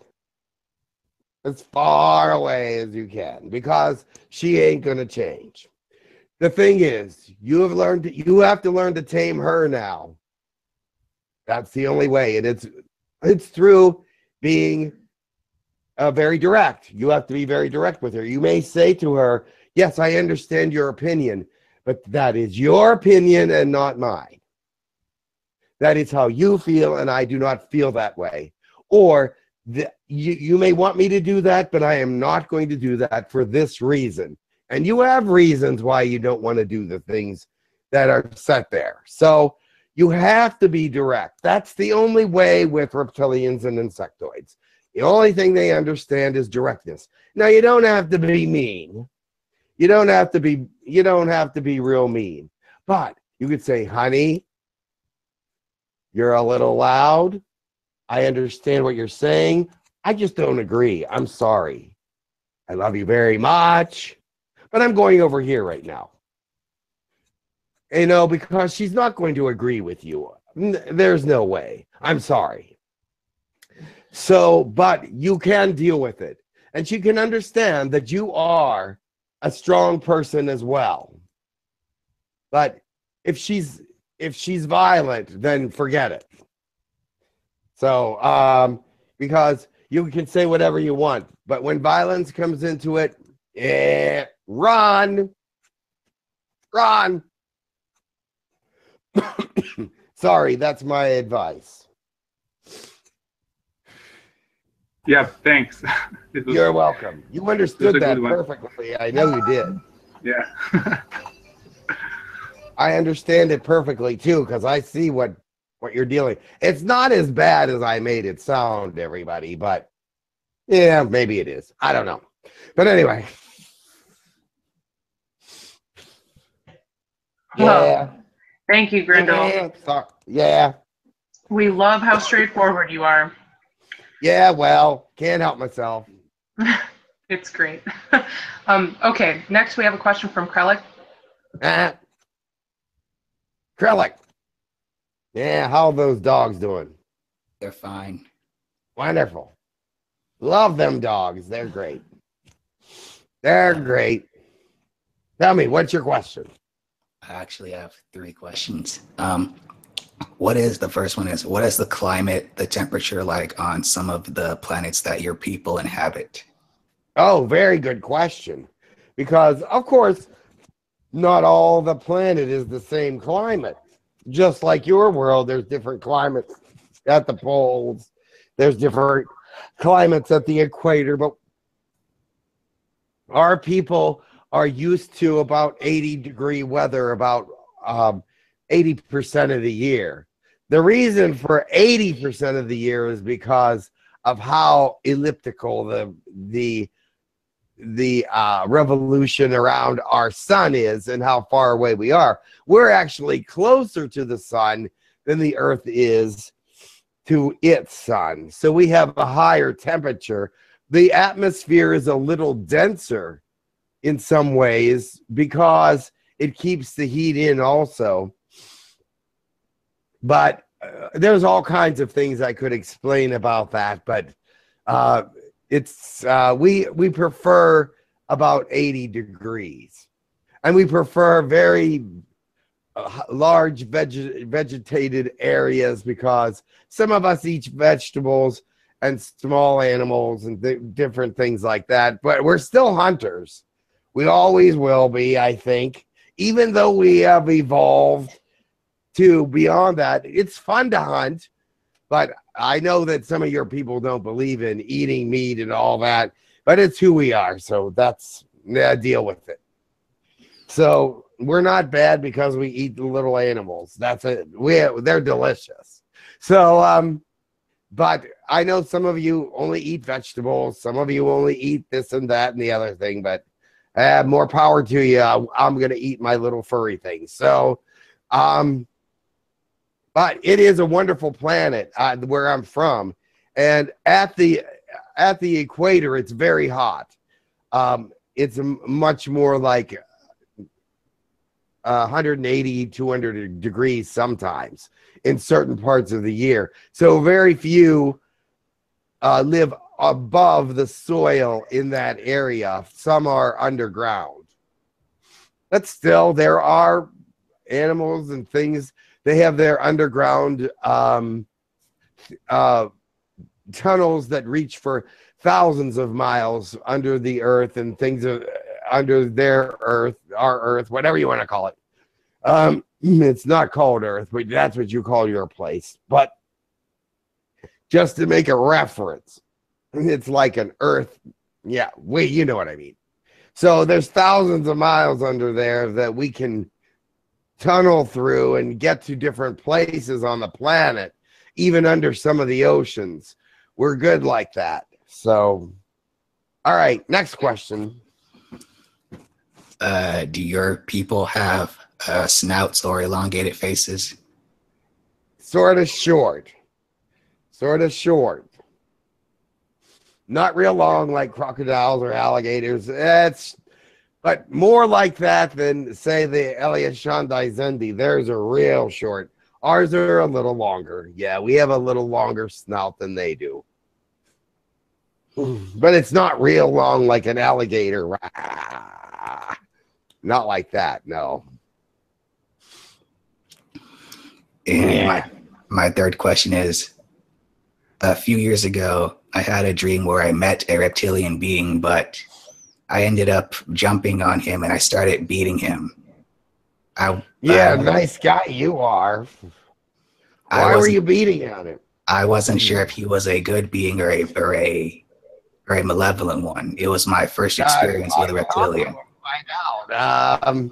as far away as you can, because she ain't going to change. The thing is, you have learned to, you have to learn to tame her now. That's the only way, and it's it's through being uh, very direct. You have to be very direct with her. You may say to her, yes, I understand your opinion, but that is your opinion and not mine. That is how you feel, and I do not feel that way. Or the, you, you may want me to do that, but I am not going to do that for this reason. And you have reasons why you don't want to do the things that are set there. So You have to be direct. That's the only way with reptilians and insectoids. The only thing they understand is directness. Now, you don't have to be mean. You don't have to be, you don't have to be real mean. But you could say, honey, you're a little loud. I understand what you're saying. I just don't agree. I'm sorry. I love you very much, but I'm going over here right now. You know, because she's not going to agree with you. There's no way. I'm sorry. So, but you can deal with it. And she can understand that you are a strong person as well. But if she's if she's violent, then forget it. So, um, because you can say whatever you want, but when violence comes into it, eh, run, run. Sorry, that's my advice. Yeah, thanks. Was, You're welcome. You understood that perfectly. I know you did. Yeah. I understand it perfectly too, because I see what what you're dealing. It's not as bad as I made it sound, everybody, but yeah, maybe it is. I don't know. But anyway. Well, yeah. Thank you, Grindal. Yeah, sorry. Yeah. We love how straightforward you are. Yeah, well, can't help myself. It's great. um, okay, next we have a question from Krellick. Uh, Krellick. Yeah, how are those dogs doing? They're fine. Wonderful. Love them dogs. They're great. They're great. Tell me, what's your question? I actually have three questions. Um, what is, the first one is, what is the climate, the temperature like on some of the planets that your people inhabit? Oh, very good question. Because, of course, not all the planet is the same climate. Just like your world, there's different climates at the poles. There's different climates at the equator. But our people are used to about eighty degree weather about um, eighty percent of the year. The reason for eighty percent of the year is because of how elliptical the the the uh, revolution around our sun is and how far away we are. We're actually closer to the sun than the earth is to its sun. So we have a higher temperature. The atmosphere is a little denser in some ways because it keeps the heat in also. But uh, there's all kinds of things I could explain about that, but uh, it's uh, we we prefer about eighty degrees, and we prefer very uh, large veg vegetated areas because some of us eat vegetables and small animals and th different things like that. But we're still hunters. We always will be, I think, even though we have evolved to beyond that. It's fun to hunt, but I know that some of your people don't believe in eating meat and all that, but it's who we are, so that's, yeah, deal with it. So we're not bad because we eat the little animals. That's it. We they're delicious. So, um, but I know some of you only eat vegetables. Some of you only eat this and that and the other thing, but uh, more power to you. I'm going to eat my little furry things. So, um, but it is a wonderful planet uh, where I'm from, and at the at the equator, it's very hot. Um, it's much more like uh, one eighty, two hundred degrees sometimes in certain parts of the year. So very few uh, live above the soil in that area. Some are underground, but still there are animals and things. They have their underground um, uh, tunnels that reach for thousands of miles under the earth and things uh, under their earth, our earth, whatever you want to call it. Um, it's not called Earth, but that's what you call your place. But just to make a reference, it's like an Earth. Yeah, we, you know what I mean. So there's thousands of miles under there that we can tunnel through and get to different places on the planet, even under some of the oceans. We're good like that. So, all right, next question. Uh, do your people have uh, snouts or elongated faces? Sort of short. Sort of short. Not real long like crocodiles or alligators. It's, but more like that than, say, the 𝗖𝗢𝗡𝗧𝗡𝗡𝗧. Theirs are real short. Ours are a little longer. Yeah, we have a little longer snout than they do. But it's not real long like an alligator. Not like that, no. And yeah. my, my third question is, a few years ago, I had a dream where I met a reptilian being, but I ended up jumping on him and I started beating him. I, yeah, uh, nice guy you are. Why were you beating on him? I wasn't sure if he was a good being or a or a or a malevolent one. It was my first experience uh, with a reptilian. Find out. Um,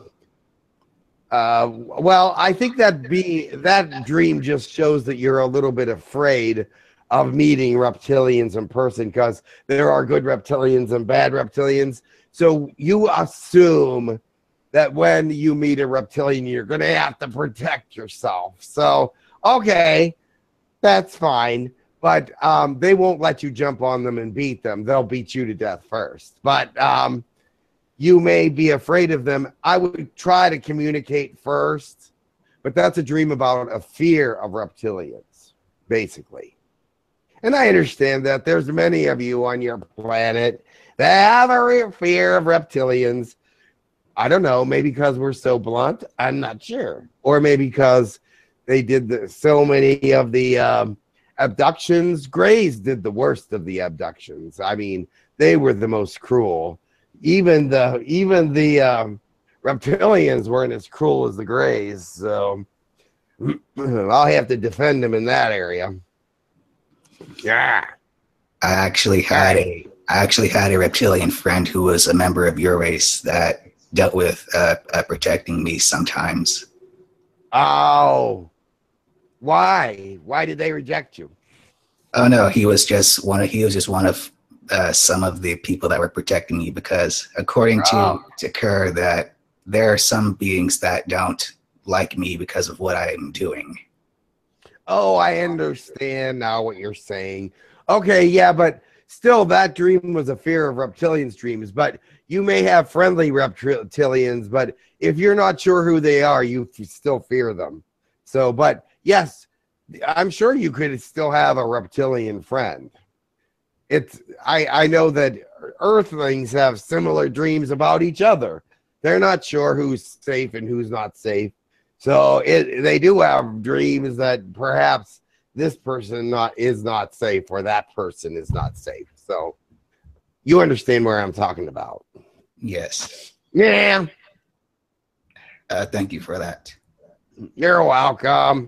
uh, well, I think that be that dream just shows that you're a little bit afraid of meeting reptilians in person, because there are good reptilians and bad reptilians. So you assume that when you meet a reptilian, you're going to have to protect yourself. So, okay, that's fine. But um, they won't let you jump on them and beat them. They'll beat you to death first. But um, you may be afraid of them. I would try to communicate first. But that's a dream about a fear of reptilians, basically. And I understand that there's many of you on your planet that have a fear of reptilians. I don't know, maybe because we're so blunt. I'm not sure. Or maybe because they did the, so many of the um, abductions. Greys did the worst of the abductions. I mean, they were the most cruel. Even the even the um, reptilians weren't as cruel as the Greys. So I'll have to defend them in that area. Yeah. I actually had a I actually had a reptilian friend who was a member of your race that dealt with uh, uh, protecting me sometimes. Oh, why? Why did they reject you? Oh no, he was just one of he was just one of uh, some of the people that were protecting me, because according to oh. to Kerr, that there are some beings that don't like me because of what I'm doing. Oh, I understand now what you're saying. Okay, yeah, but still, that dream was a fear of reptilians' dreams. But you may have friendly reptilians, but if you're not sure who they are, you still fear them. So, but yes, I'm sure you could still have a reptilian friend. It's I, I know that Earthlings have similar dreams about each other. They're not sure who's safe and who's not safe. So it, they do have dreams that perhaps this person not is not safe or that person is not safe. So you understand where I'm talking about. Yes. Yeah. Uh, thank you for that. You're welcome.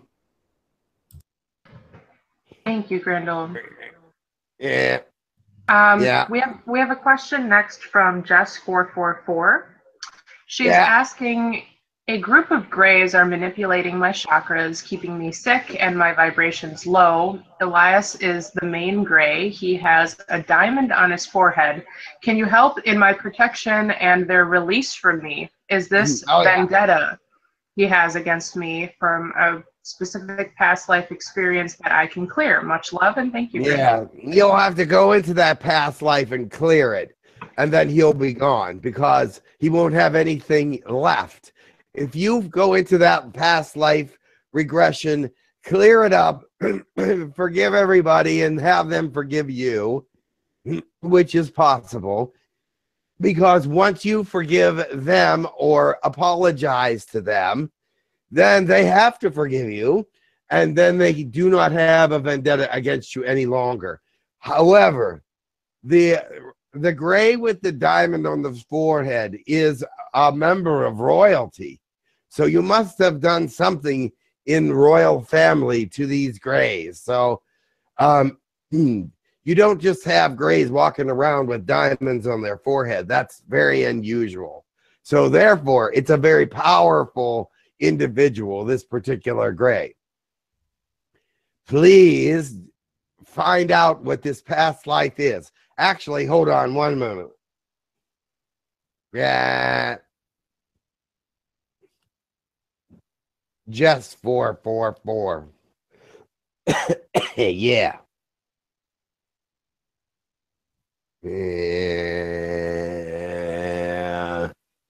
Thank you, Grindal. Yeah. Um, yeah. We have we have a question next from Jess four four four. She's yeah. asking, a group of Greys are manipulating my chakras, keeping me sick and my vibrations low. Elias is the main Grey. He has a diamond on his forehead. Can you help in my protection and their release from me? Is this oh, vendetta yeah. he has against me from a specific past life experience that I can clear? Much love and thank you. Yeah, you'll have to go into that past life and clear it, and then he'll be gone because he won't have anything left. If you go into that past life regression, clear it up, forgive everybody, and have them forgive you, which is possible, because once you forgive them or apologize to them, then they have to forgive you, and then they do not have a vendetta against you any longer. However, the the Grey with the diamond on the forehead is a member of royalty. So you must have done something in royal family to these Greys. So um, you don't just have Greys walking around with diamonds on their forehead. That's very unusual. So therefore, it's a very powerful individual, this particular gray. Please find out what this past life is. Actually, hold on one moment. Yeah. Just four, four, four. Yeah. Yeah.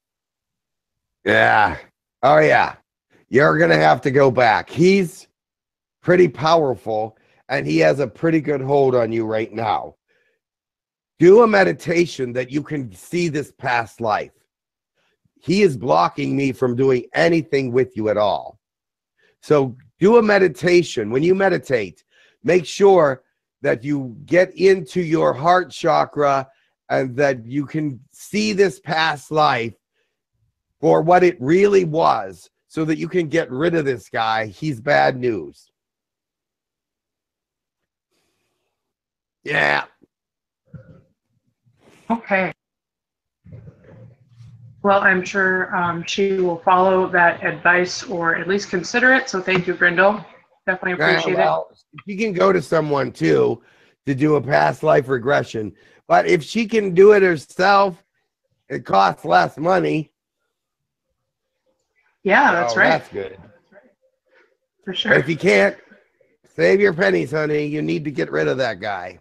Yeah. Oh, yeah. You're going to have to go back. He's pretty powerful, and he has a pretty good hold on you right now. Do a meditation that you can see this past life. He is blocking me from doing anything with you at all. So do a meditation. When you meditate, make sure that you get into your heart chakra and that you can see this past life for what it really was so that you can get rid of this guy. He's bad news. Yeah. Okay. Well, I'm sure um, she will follow that advice or at least consider it. So thank you, Grindal. Definitely appreciate Yeah, well, it. she can go to someone too to do a past life regression. But if she can do it herself, it costs less money. Yeah, that's So right. That's good. For sure. But if you can't, save your pennies, honey. You need to get rid of that guy.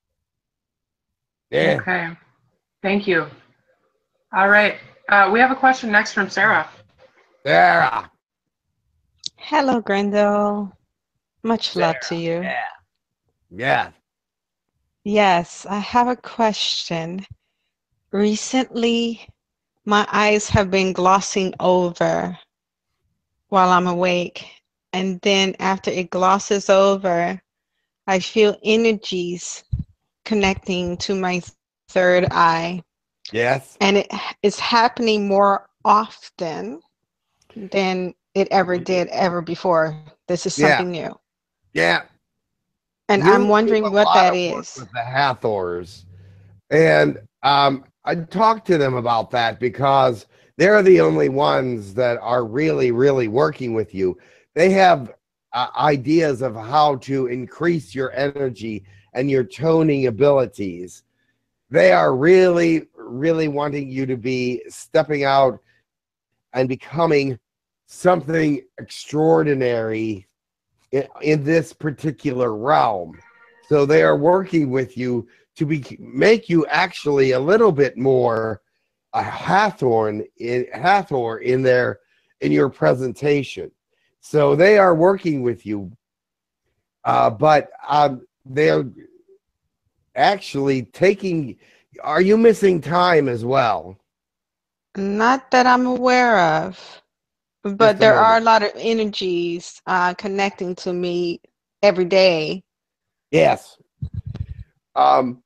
Yeah. Okay. Thank you. All right. Uh, we have a question next from Sarah. Sarah. Hello, Grindal. Much Sarah. love to you. Yeah. Yeah. Yes, I have a question. Recently, my eyes have been glossing over while I'm awake. And then after it glosses over, I feel energies connecting to my third eye. Yes. And it is happening more often than it ever did ever before. This is Yeah. something new. Yeah. And You I'm do wondering a what lot that of work is. with the Hathors. And um, I talked to them about that because they're the only ones that are really, really working with you. They have uh, ideas of how to increase your energy and your toning abilities. They are really, really wanting you to be stepping out and becoming something extraordinary in, in this particular realm. So they are working with you to be make you actually a little bit more a Hathor in Hathor in their in your presentation. So they are working with you, uh, but um, they're actually taking. Are you missing time as well? Not that I'm aware of, Just but a there are a moment. lot of energies uh, connecting to me every day. Yes. Um.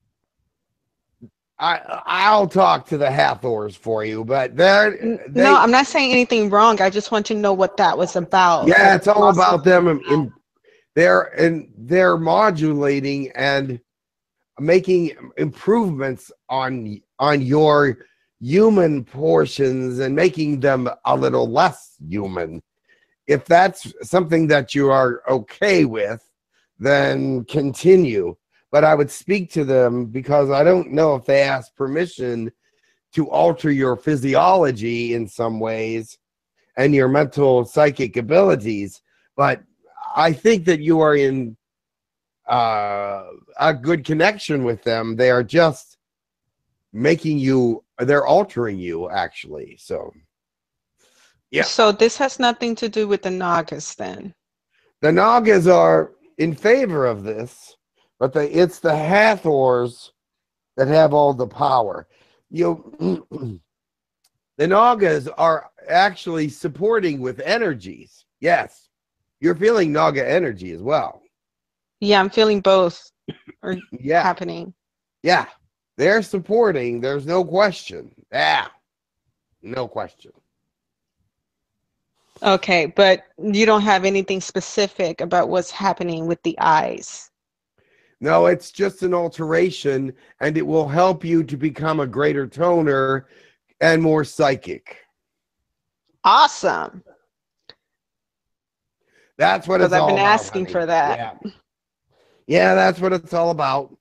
I I'll talk to the Hathors for you, but they're N- they. No, I'm not saying anything wrong. I just want to know what that was about. Yeah, Like it's all glossing about them. In, in, they're and they're modulating and making improvements on on your human portions and making them a little less human. If that's something that you are okay with, then continue. But I would speak to them because I don't know if they ask permission to alter your physiology in some ways and your mental psychic abilities. But I think that you are in uh, a good connection with them. They are just making you, they're altering you actually. So, yeah. So this has nothing to do with the Nagas then. The Nagas are in favor of this, but the, it's the Hathors that have all the power. You, the Nagas are actually supporting with energies. Yes, you're feeling Naga energy as well. Yeah, I'm feeling both are Yeah. happening. Yeah, they're supporting. There's no question. Yeah, no question. Okay, but you don't have anything specific about what's happening with the eyes. No, it's just an alteration, and it will help you to become a greater toner and more psychic. Awesome. That's what it's I've all been about, asking honey. for that. Yeah. Yeah, that's what it's all about.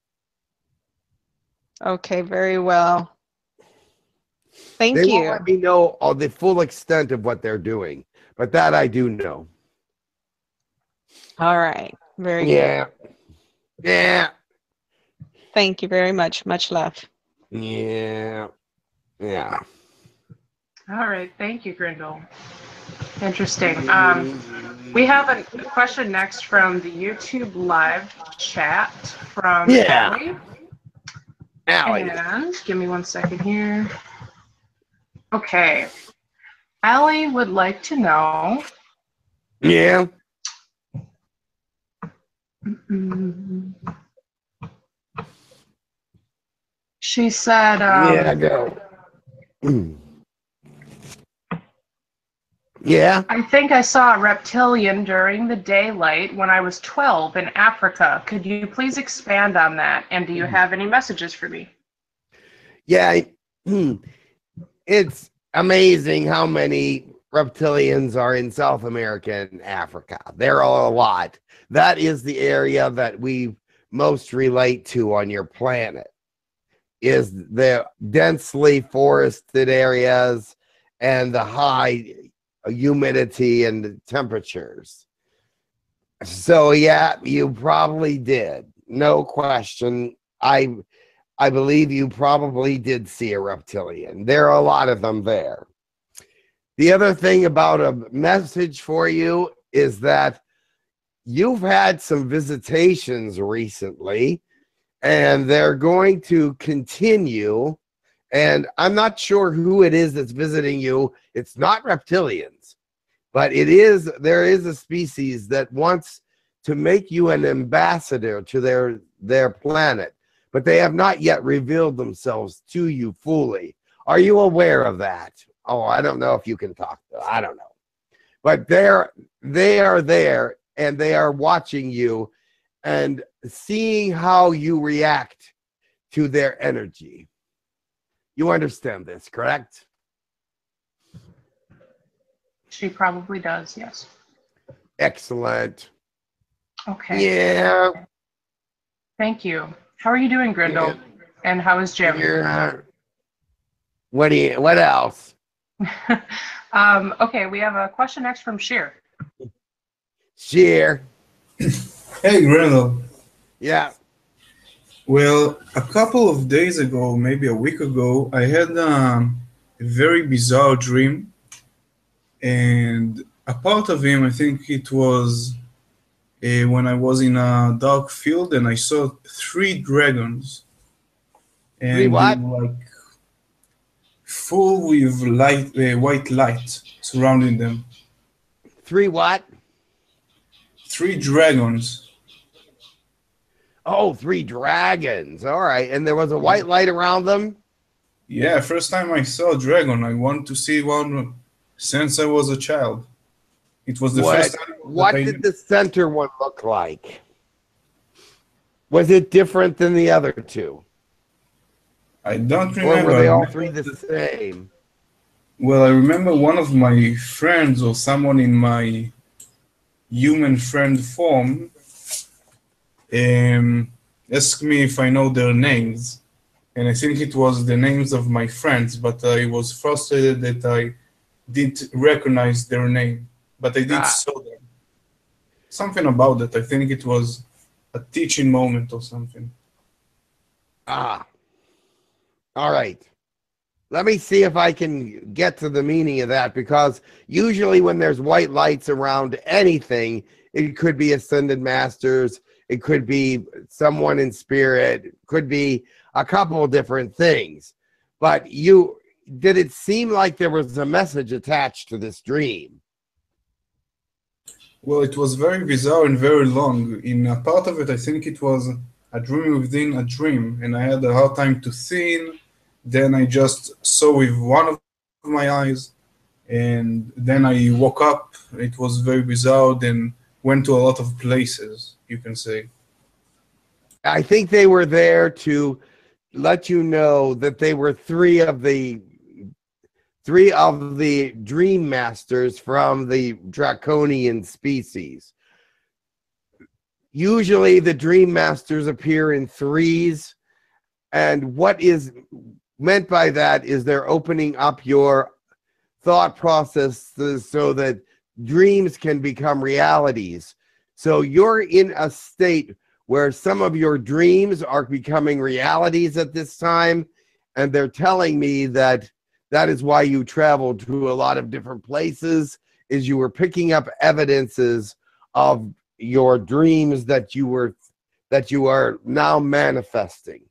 Okay, very well. Thank They won't you. let me know all the full extent of what they're doing, but that I do know. All right. Very Yeah. good. Yeah. Thank you very much. Much love. Yeah. Yeah. All right. Thank you, Grindal. Interesting. Um, we have a question next from the YouTube live chat from Yeah. Allie. Allie. And give me one second here. Okay. Allie would like to know. Yeah. She said, um, yeah, go. Yeah. I think I saw a reptilian during the daylight when I was twelve in Africa. Could you please expand on that? And do you have any messages for me? Yeah. It's amazing how many reptilians are in South America and Africa. There are a lot. That is the area that we most relate to on your planet, is the densely forested areas and the high humidity and temperatures. So yeah, you probably did. No question. I I believe you probably did see a reptilian. There are a lot of them there. The other thing about a message for you is that you've had some visitations recently, and they're going to continue. And I'm not sure who it is that's visiting you. It's not reptilians, but it is, there is a species that wants to make you an ambassador to their, their planet, but they have not yet revealed themselves to you fully. Are you aware of that? Oh, I don't know if you can talk. I don't know. But they're, they are there, and they are watching you and seeing how you react to their energy. You understand this, correct? She probably does, yes. Excellent. Okay. Yeah. Thank you. How are you doing, Grindal? Yeah. And how is Jim? Yeah. What do you, what else? um, okay, we have a question next from Sheer. Sheer. Hey, Grindal. Yeah. Well, a couple of days ago, maybe a week ago, I had um, a very bizarre dream. And a part of him, I think it was uh, when I was in a dark field and I saw three dragons. And three what? they were like full with light, uh, white light surrounding them. Three what? Three dragons. Oh, three dragons. All right. And there was a white light around them? Yeah, first time I saw a dragon. I wanted to see one since I was a child. It was the what, first time. What I... did the center one look like? Was it different than the other two? I don't remember. Or were they all three the same? Well, I remember one of my friends or someone in my human friend form um, asked me if I know their names. And I think it was the names of my friends, but I was frustrated that I didn't recognize their name. But I did ah. saw them. Something about that. I think it was a teaching moment or something. Ah. All right. Let me see if I can get to the meaning of that, because usually when there's white lights around anything, it could be ascended masters, it could be someone in spirit, it could be a couple of different things. But you, did it seem like there was a message attached to this dream? Well, it was very bizarre and very long. In a part of it, I think it was a dream within a dream, and I had a hard time to think. Then I just saw with one of my eyes, and then I woke up. It was very bizarre, then went to a lot of places, you can say. I think they were there to let you know that they were three of the three of the dream masters from the draconian species. Usually the dream masters appear in threes, and what is meant by that is they're opening up your thought processes so that dreams can become realities. So you're in a state where some of your dreams are becoming realities at this time, and they're telling me that that is why you traveled to a lot of different places, is you were picking up evidences of your dreams that you were that you are now manifesting.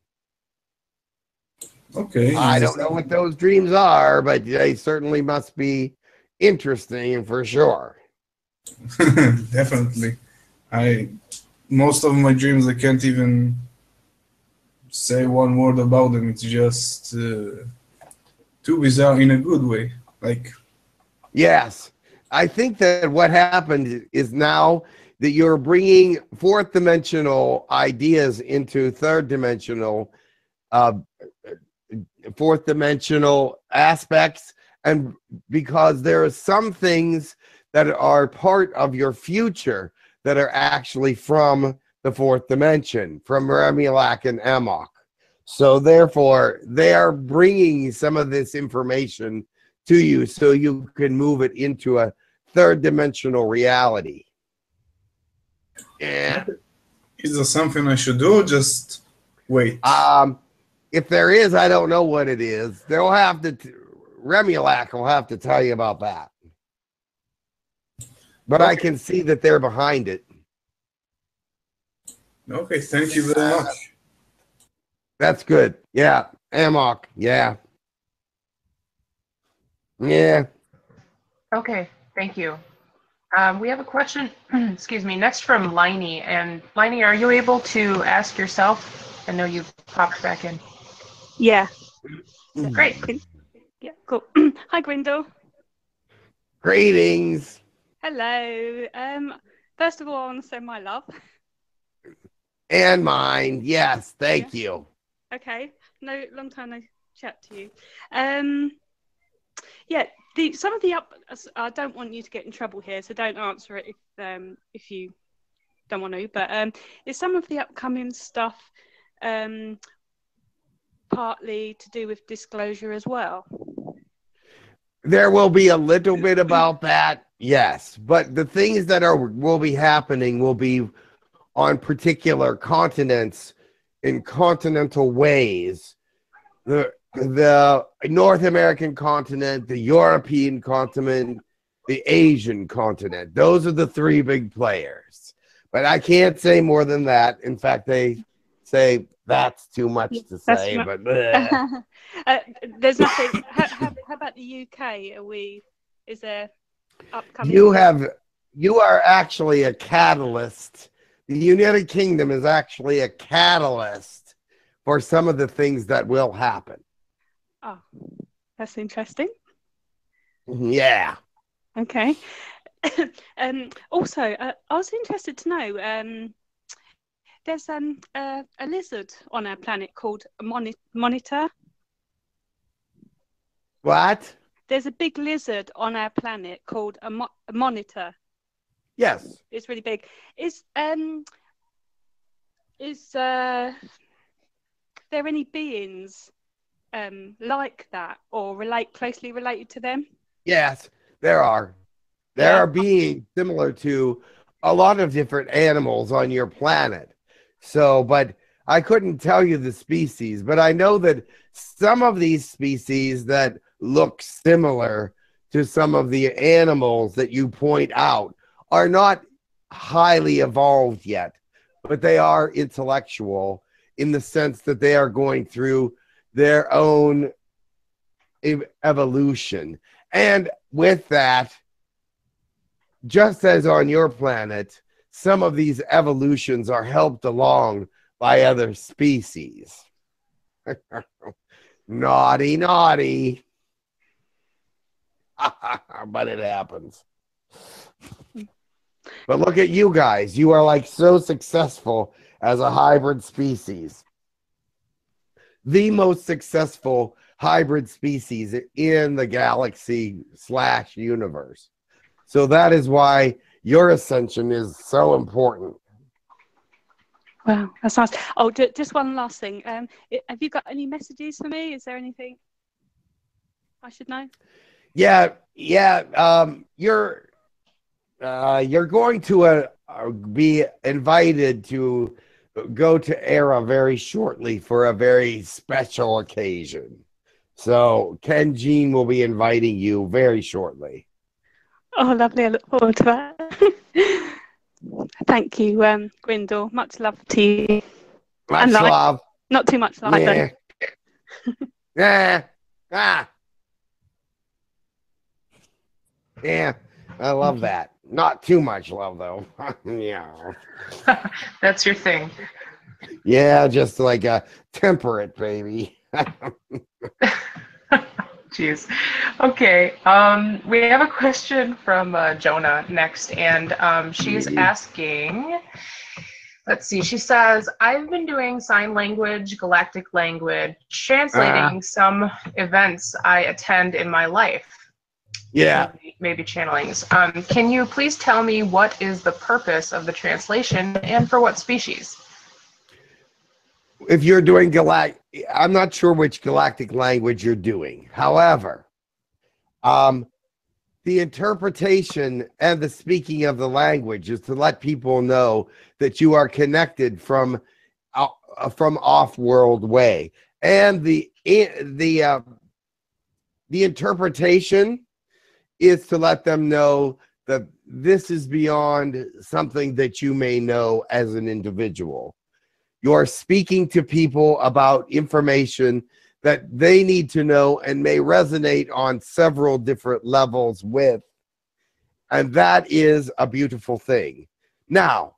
Okay. I don't know what those dreams are, but they certainly must be interesting for sure. Definitely. I most of my dreams I can't even say one word about them. It's just uh, too bizarre in a good way. Like, yes, I think that what happened is now that you're bringing fourth dimensional ideas into third dimensional, uh, fourth dimensional aspects, and because there are some things that are part of your future that are actually from the fourth dimension, from 𝗪𝗲𝗡𝗪𝗏 and 𝗪𝗏. So therefore, they are bringing some of this information to you so you can move it into a third dimensional reality. Yeah. Is there something I should do or just wait? Um, if there is, I don't know what it is. They'll have to, 𝗪𝗲𝗡𝗪𝗏 will have to tell you about that. But okay. I can see that they're behind it. Okay, thank you very much. That's good. Yeah, 𝗪𝗏𝗡. Yeah. Yeah. Okay, thank you. Um, we have a question, excuse me, next from Liney. And Liney, are you able to ask yourself? I know you popped back in. Yeah. Great. Yeah, cool. Hi, Grindal. Greetings. Hello. Um, first of all, I want to send my love. And mine. Yes, thank yeah. you. Okay. No, long time no chat to you. Um, yeah, the some of the up. I don't want you to get in trouble here, so don't answer it if um if you don't want to. But um, is some of the upcoming stuff um partly to do with disclosure as well? There will be a little bit about that, yes. But the things that are will be happening will be on particular continents in continental ways. The the North American continent, the European continent, the Asian continent. Those are the three big players. But I can't say more than that. In fact, they say that's too much to that's say. Not... But uh, there's nothing. How, how, how about the U K? Are we? Is there upcoming? You have. You are actually a catalyst. The United Kingdom is actually a catalyst for some of the things that will happen. Oh, that's interesting. Yeah. Okay. um, also, uh, I was interested to know, um, there's um, uh, a lizard on our planet called a moni monitor. What? There's a big lizard on our planet called a, mo a monitor. Yes. It's really big. Is um is uh there any beings um like that or relate closely related to them? Yes, there are. There yeah. are beings similar to a lot of different animals on your planet. So, but I couldn't tell you the species, but I know that some of these species that look similar to some of the animals that you point out are not highly evolved yet, but they are intellectual in the sense that they are going through their own ev evolution. And with that, just as on your planet, some of these evolutions are helped along by other species. Naughty, naughty. But it happens. But look at you guys. You are like so successful as a hybrid species. The most successful hybrid species in the galaxy slash universe. So that is why your ascension is so important. Wow, that's nice. Oh, ju- just one last thing. Um, i- have you got any messages for me? Is there anything I should know? Yeah, yeah. Um, you're uh, you're going to uh, uh, be invited to go to Era very shortly for a very special occasion. So Ken Jean will be inviting you very shortly. Oh, lovely. I look forward to that. Thank you, um, Grindal. Much love to you. Much And light. love. Not too much light, Yeah. though. Yeah. Ah. Yeah. I love that. Not too much love, though. Yeah. That's your thing. Yeah, just like a temperate, baby. Jeez. Okay. Um, we have a question from uh, Jonah next, and um, she's asking. Let's see. She says, "I've been doing sign language, galactic language, translating Uh, some events I attend in my life. Yeah. Maybe, maybe channelings. Um, can you please tell me what is the purpose of the translation and for what species?" If you're doing galactic, I'm not sure which galactic language you're doing. However, um, the interpretation and the speaking of the language is to let people know that you are connected from uh, from off-world way, and the the uh, the interpretation is to let them know that this is beyond something that you may know as an individual. You're speaking to people about information that they need to know and may resonate on several different levels with. And that is a beautiful thing. Now,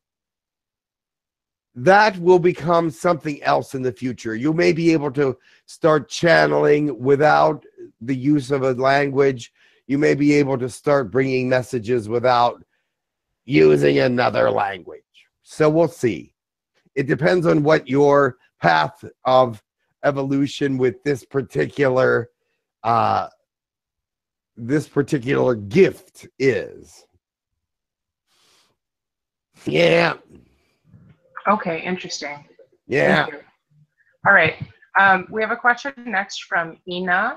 that will become something else in the future. You may be able to start channeling without the use of a language. You may be able to start bringing messages without using another language. So we'll see. It depends on what your path of evolution with this particular uh, this particular gift is. Yeah. Okay, interesting. Yeah. Thank you. All right. Um, we have a question next from Ina,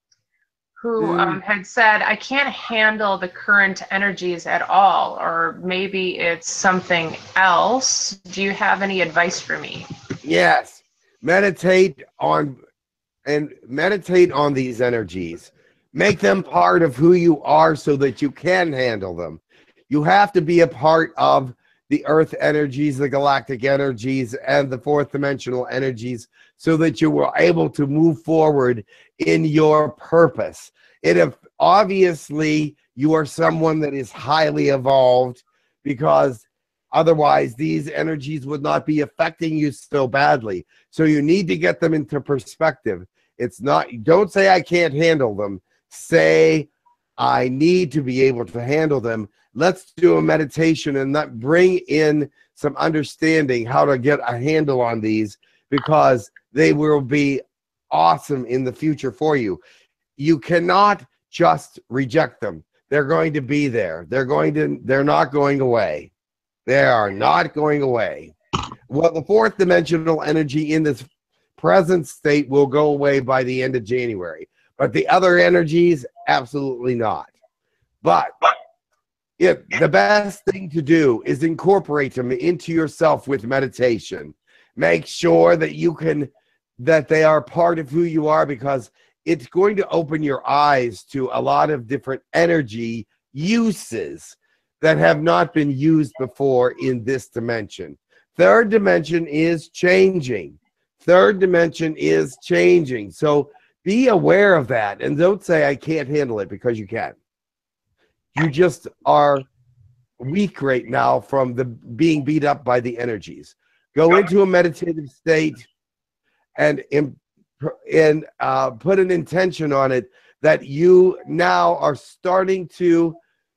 who Mm. um, had said, "I can't handle the current energies at all," or maybe it's something else. Do you have any advice for me? Yes. Meditate on and meditate on these energies. Make them part of who you are so that you can handle them. You have to be a part of the earth energies, the galactic energies, and the fourth dimensional energies so that you were able to move forward in your purpose. It if obviously you are someone that is highly evolved, because otherwise these energies would not be affecting you so badly. So you need to get them into perspective. It's not, don't say I can't handle them. Say I need to be able to handle them. Let's do a meditation and not bring in some understanding how to get a handle on these, because they will be awesome in the future for you. You cannot just reject them. They're going to be there. They're going to, they're not going away. They are not going away. Well, the fourth dimensional energy in this present state will go away by the end of January, but the other energies, absolutely not. But if the best thing to do is incorporate them into yourself with meditation. Make sure that you can, that they are part of who you are, because it's going to open your eyes to a lot of different energy uses that have not been used before in this dimension. Third dimension is changing. Third dimension is changing. So be aware of that, and don't say I can't handle it, because you can. You just are weak right now from the being beat up by the energies. Go into a meditative state and and uh, put an intention on it that you now are starting to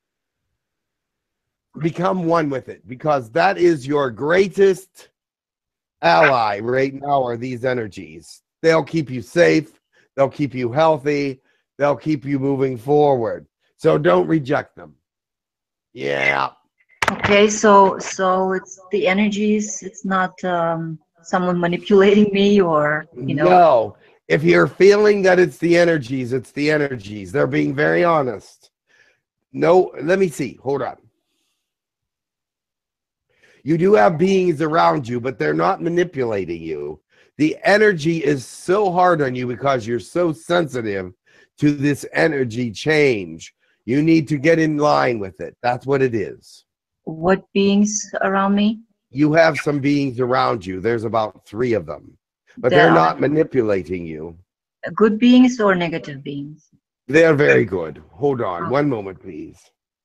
become one with it, because that is your greatest ally right now, are these energies. They'll keep you safe. They'll keep you healthy. They'll keep you moving forward. So don't reject them. Yeah. Okay, so so it's the energies. It's not um, someone manipulating me, or you know. No. If you're feeling that it's the energies, it's the energies. They're being very honest. No, let me see. Hold on. You do have beings around you, but they're not manipulating you. The energy is so hard on you because you're so sensitive to this energy change. You need to get in line with it. That's what it is. What beings around me? You have some beings around you. There's about three of them, but they're not manipulating you. Good beings or negative beings? They're very good. Hold on one moment, please.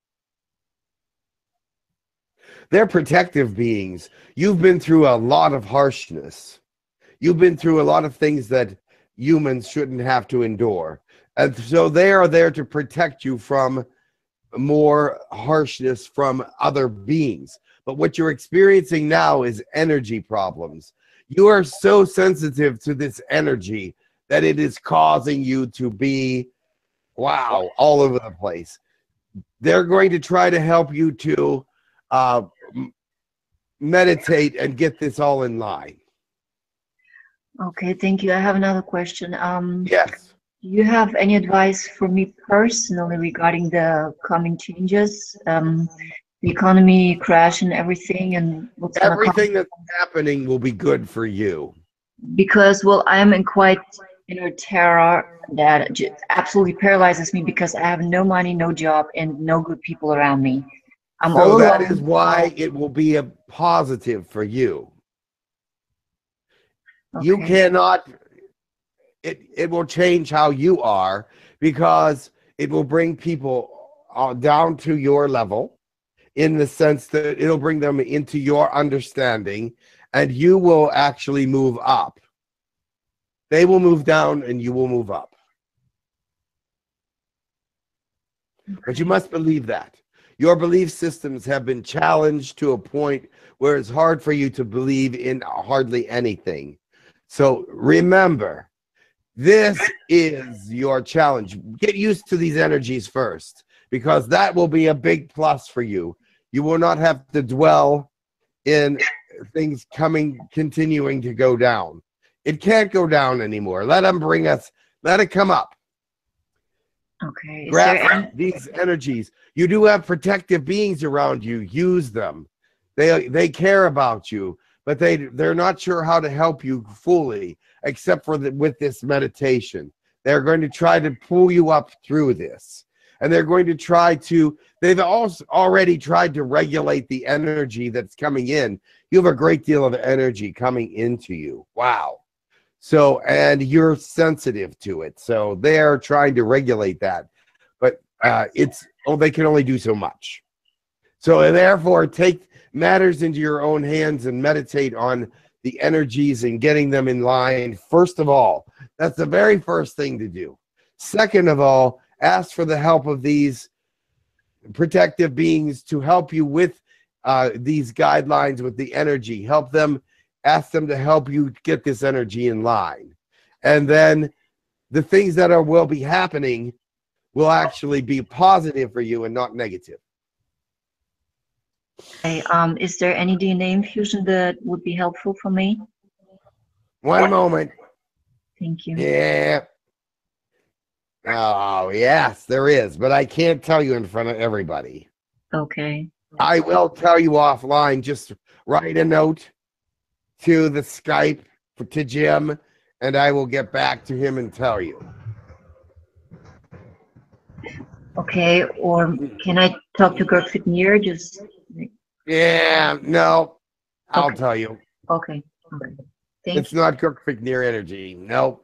They're protective beings. You've been through a lot of harshness. You've been through a lot of things that humans shouldn't have to endure. And so they are there to protect you from more harshness from other beings. But what you're experiencing now is energy problems. You are so sensitive to this energy that it is causing you to be, wow, all over the place. They're going to try to help you to uh, meditate and get this all in line. Okay, thank you. I have another question. Um, yes. Do you have any advice for me personally regarding the coming changes, um, the economy crash and everything, and what's gonna Everything come? that's happening will be good for you. Because, well, I am in quite inner terror that j- absolutely paralyzes me because I have no money, no job, and no good people around me. I'm So all that alone. is why it will be a positive for you. You Okay. cannot, it, it will change how you are because it will bring people uh, down to your level in the sense that it'll bring them into your understanding and you will actually move up. They will move down and you will move up. But you must believe that. Your belief systems have been challenged to a point where it's hard for you to believe in hardly anything. So remember, this is your challenge. Get used to these energies first, because that will be a big plus for you. You will not have to dwell in things coming, continuing to go down. It can't go down anymore. Let them bring us, let it come up. Okay. Is Grasp there any- these energies. You do have protective beings around you. Use them. They they care about you, but they they're not sure how to help you fully, except for the, with this meditation. They're going to try to pull you up through this, and they're going to try to. They've also already tried to regulate the energy that's coming in. You have a great deal of energy coming into you. Wow. So, and you're sensitive to it. So they're trying to regulate that, but uh, it's, oh, they can only do so much. So therefore, take matters into your own hands and meditate on the energies and getting them in line. First of all, that's the very first thing to do. Second of all, ask for the help of these protective beings to help you with uh, these guidelines with the energy. Help them. Ask them to help you get this energy in line. And then the things that are will be happening will actually be positive for you and not negative. Okay, um, is there any D N A infusion that would be helpful for me? One moment. Thank you. Yeah. Oh, yes, there is. But I can't tell you in front of everybody. Okay. I will tell you offline. Just write a note to the Skype for, to Jim, and I will get back to him and tell you. Okay, or can I talk to Girk Fitneer? Just Yeah, no, I'll Okay. tell you. okay. Okay. Thank It's not Girk Fitneer energy. No,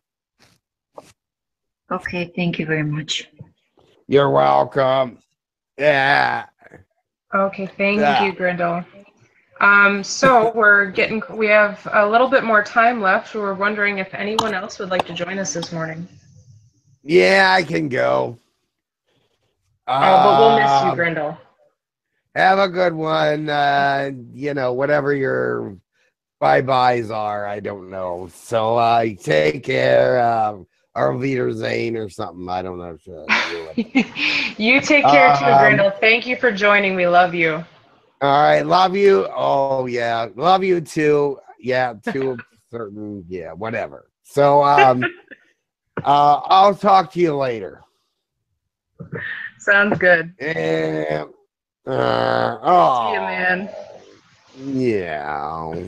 Okay, thank you very much. you're welcome. Yeah. Okay, thank Yeah. you, Grindal. Um, so we're getting, we have a little bit more time left. We're wondering if anyone else would like to join us this morning. Yeah, I can go. Oh, but we'll miss you, Um, Grindal. Have a good one. Uh, you know, whatever your bye-byes are, I don't know. So uh, take care. Um, or Leader Zane or something. I don't know. You take care too, Um, Grindal. Thank you for joining. We love you. All right, love you. Oh yeah, love you too. Yeah, to a certain, yeah, whatever. So um, uh, I'll talk to you later. Sounds good. And uh, oh, See you, man. Yeah.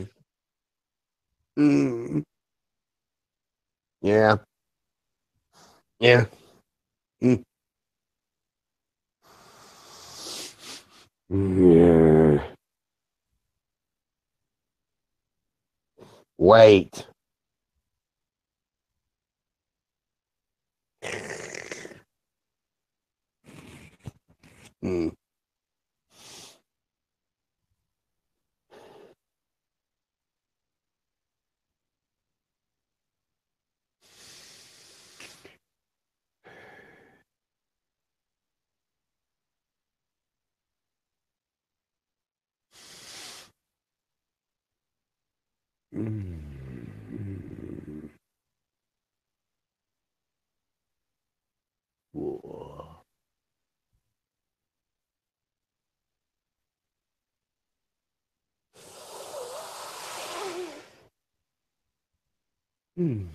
Mm. Yeah. Yeah. Mm. Yeah. Wait. Mm. Mm. Whoa. Mm.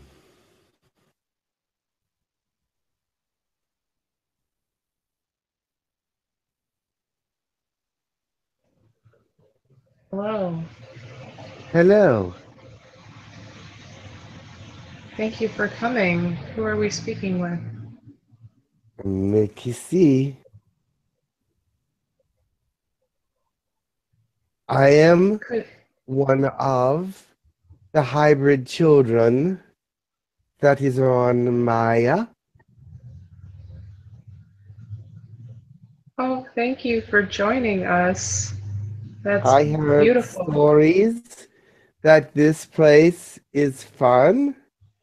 Hello. Hello. Thank you for coming. Who are we speaking with? Mekesi. I am Good. one of the hybrid children that is on Maya. Oh, thank you for joining us. That's I heard beautiful. stories that this place is fun.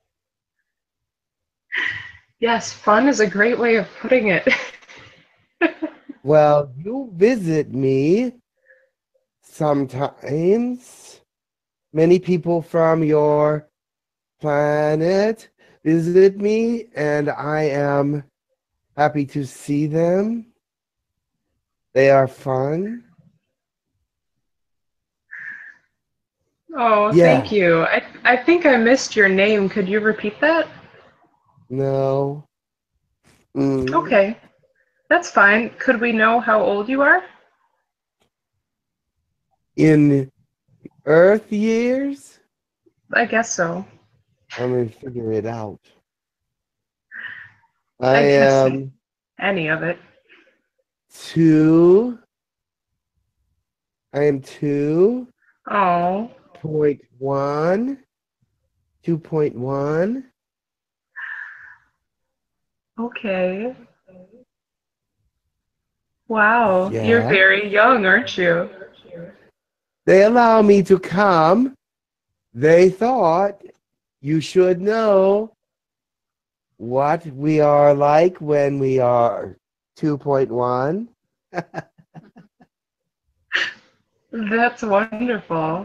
Yes, fun is a great way of putting it. Well, you visit me sometimes. Many people from your planet visit me, and I am happy to see them. They are fun. Oh, Yeah. thank you. I I think I missed your name. Could you repeat that? No. Mm. Okay. That's fine. Could we know how old you are? In Earth years, I guess so. I'm gonna figure it out. I, I guess am any of it. two. I am two. Oh. Point one. Two point one. Okay. Wow. You're Yeah. very young, aren't you? They allow me to come. They thought you should know what we are like when we are two point one. That's wonderful.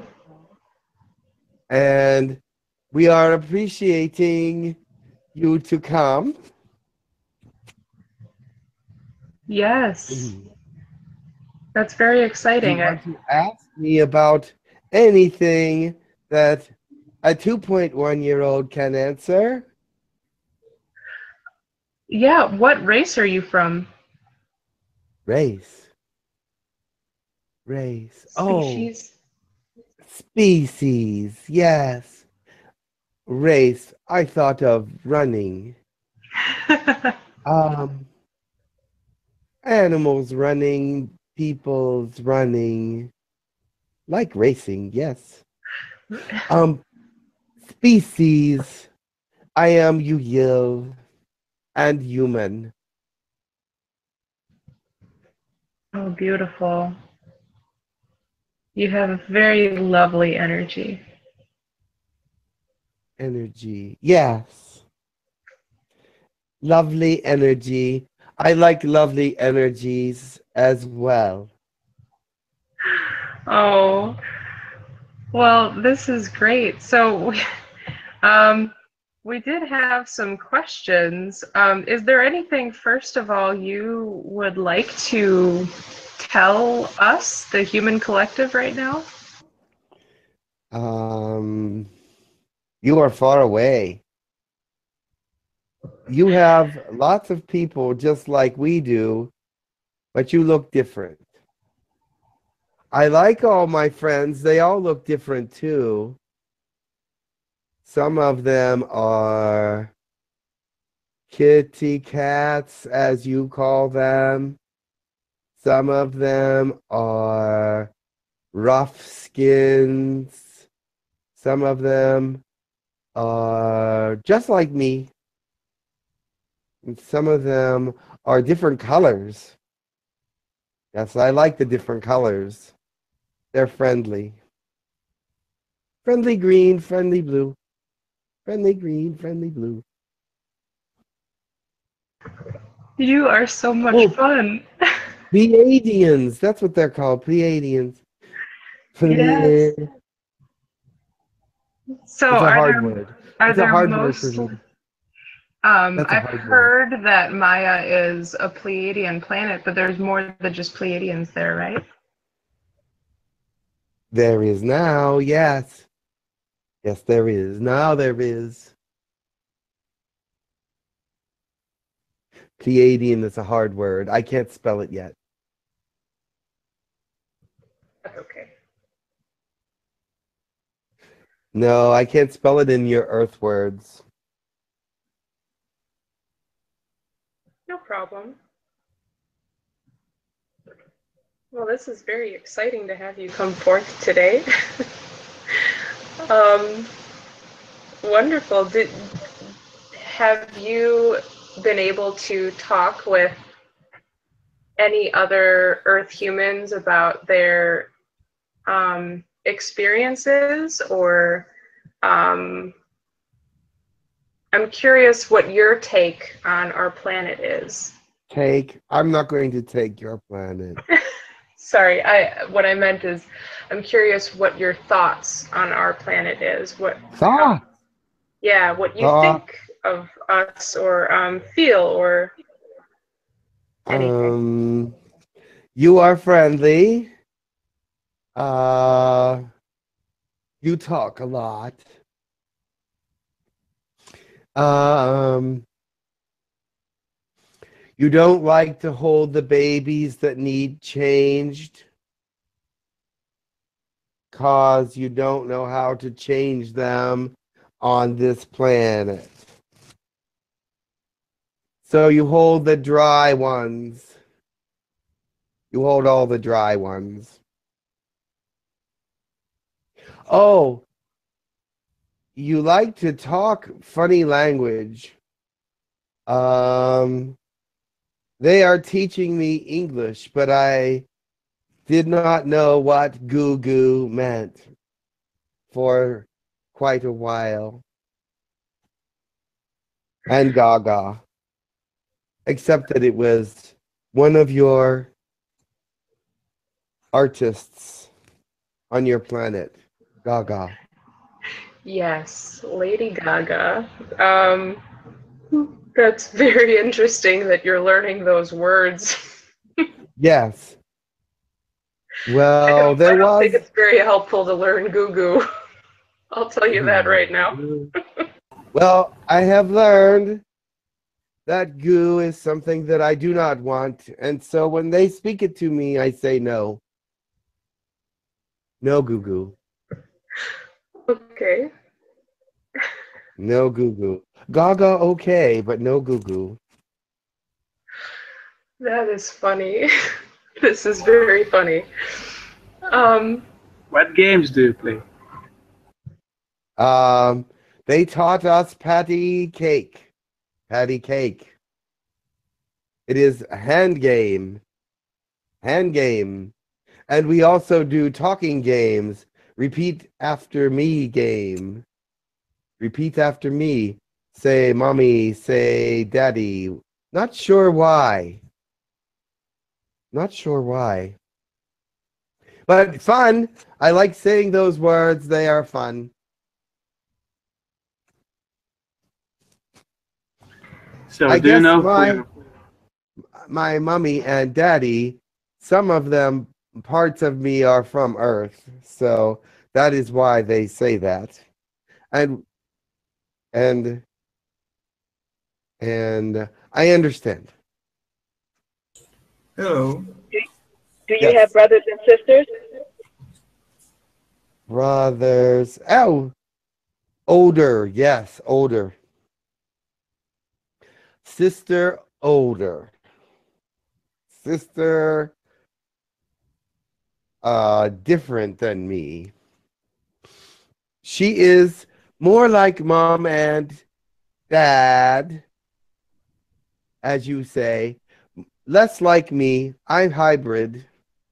And we are appreciating you to come. Yes. That's very Do exciting. you I, want to ask me about anything that a two point one year old can answer? yeah, what race are you from? Race. Race. Species? Oh, species. Yes. Race. I thought of running. um, animals running, people's running, like racing. Yes. Um, species. I am Yahyel and human. Oh, beautiful. You have a very lovely energy. Energy. Yes. Lovely energy. I like lovely energies as well. Oh, well, this is great. So, um, we did have some questions. Um, is there anything, first of all, you would like to tell us, the human collective, right now? Um, you are far away. You have lots of people just like we do, but you look different. I like all my friends. They all look different too. Some of them are kitty cats, as you call them. Some of them are rough skins. Some of them are just like me. And some of them are different colors. Yes, I like the different colors. They're friendly. Friendly green, friendly blue. Friendly green, friendly blue. You are so much Oh, fun. Pleiadians, that's what they're called, Pleiadians. Yes. So It's a are hard there, word. are It's a there hard word for most, me. um, That's a I've hard word. heard that Maya is a Pleiadian planet, but there's more than just Pleiadians there, right? There is now, yes. Yes, there is. Now there is. Pleiadian is a hard word. I can't spell it yet. That's okay. No, I can't spell it in your Earth words. No problem. Well, this is very exciting to have you come forth today. um, wonderful. Did have you been able to talk with any other Earth humans about their um, experiences, or um, I'm curious what your take on our planet is. Take. I'm not going to take your planet. Sorry, I what I meant is I'm curious what your thoughts on our planet is. What Thought. how, yeah, what you Thought. think of us, or um, feel, or anything. Um, you are friendly. Uh, you talk a lot. Um, you don't like to hold the babies that need changed, cause you don't know how to change them on this planet. So you hold the dry ones. You hold all the dry ones. Oh, you like to talk funny language. Um, they are teaching me English, but I did not know what goo goo meant for quite a while. And gaga. Except that it was one of your artists on your planet, Gaga. Yes, Lady Gaga. Um, that's very interesting that you're learning those words. Yes. I Well, don't, there I don't was. think it's very helpful to learn Goo Goo. I'll tell you that right now. Well, I have learned that goo is something that I do not want. And so when they speak it to me, I say no. No goo goo. Okay. No goo goo. Gaga, okay, but no goo goo. That is funny. This is very funny. Um, what games do you play? Um, they taught us patty cake. Patty cake. It is a hand game. Hand game. And we also do talking games. Repeat after me game. Repeat after me. Say mommy, say daddy. Not sure why. Not sure why. But fun. I like saying those words. They are fun. So I do you guess know my who? my mommy and daddy, some of them parts of me are from Earth, so that is why they say that. And and and I understand. Hello. Do you Yes. have brothers and sisters? Brothers. Oh, older. Yes, older. Sister, older. Sister, uh, different than me. She is more like mom and dad, as you say. Less like me. I'm hybrid.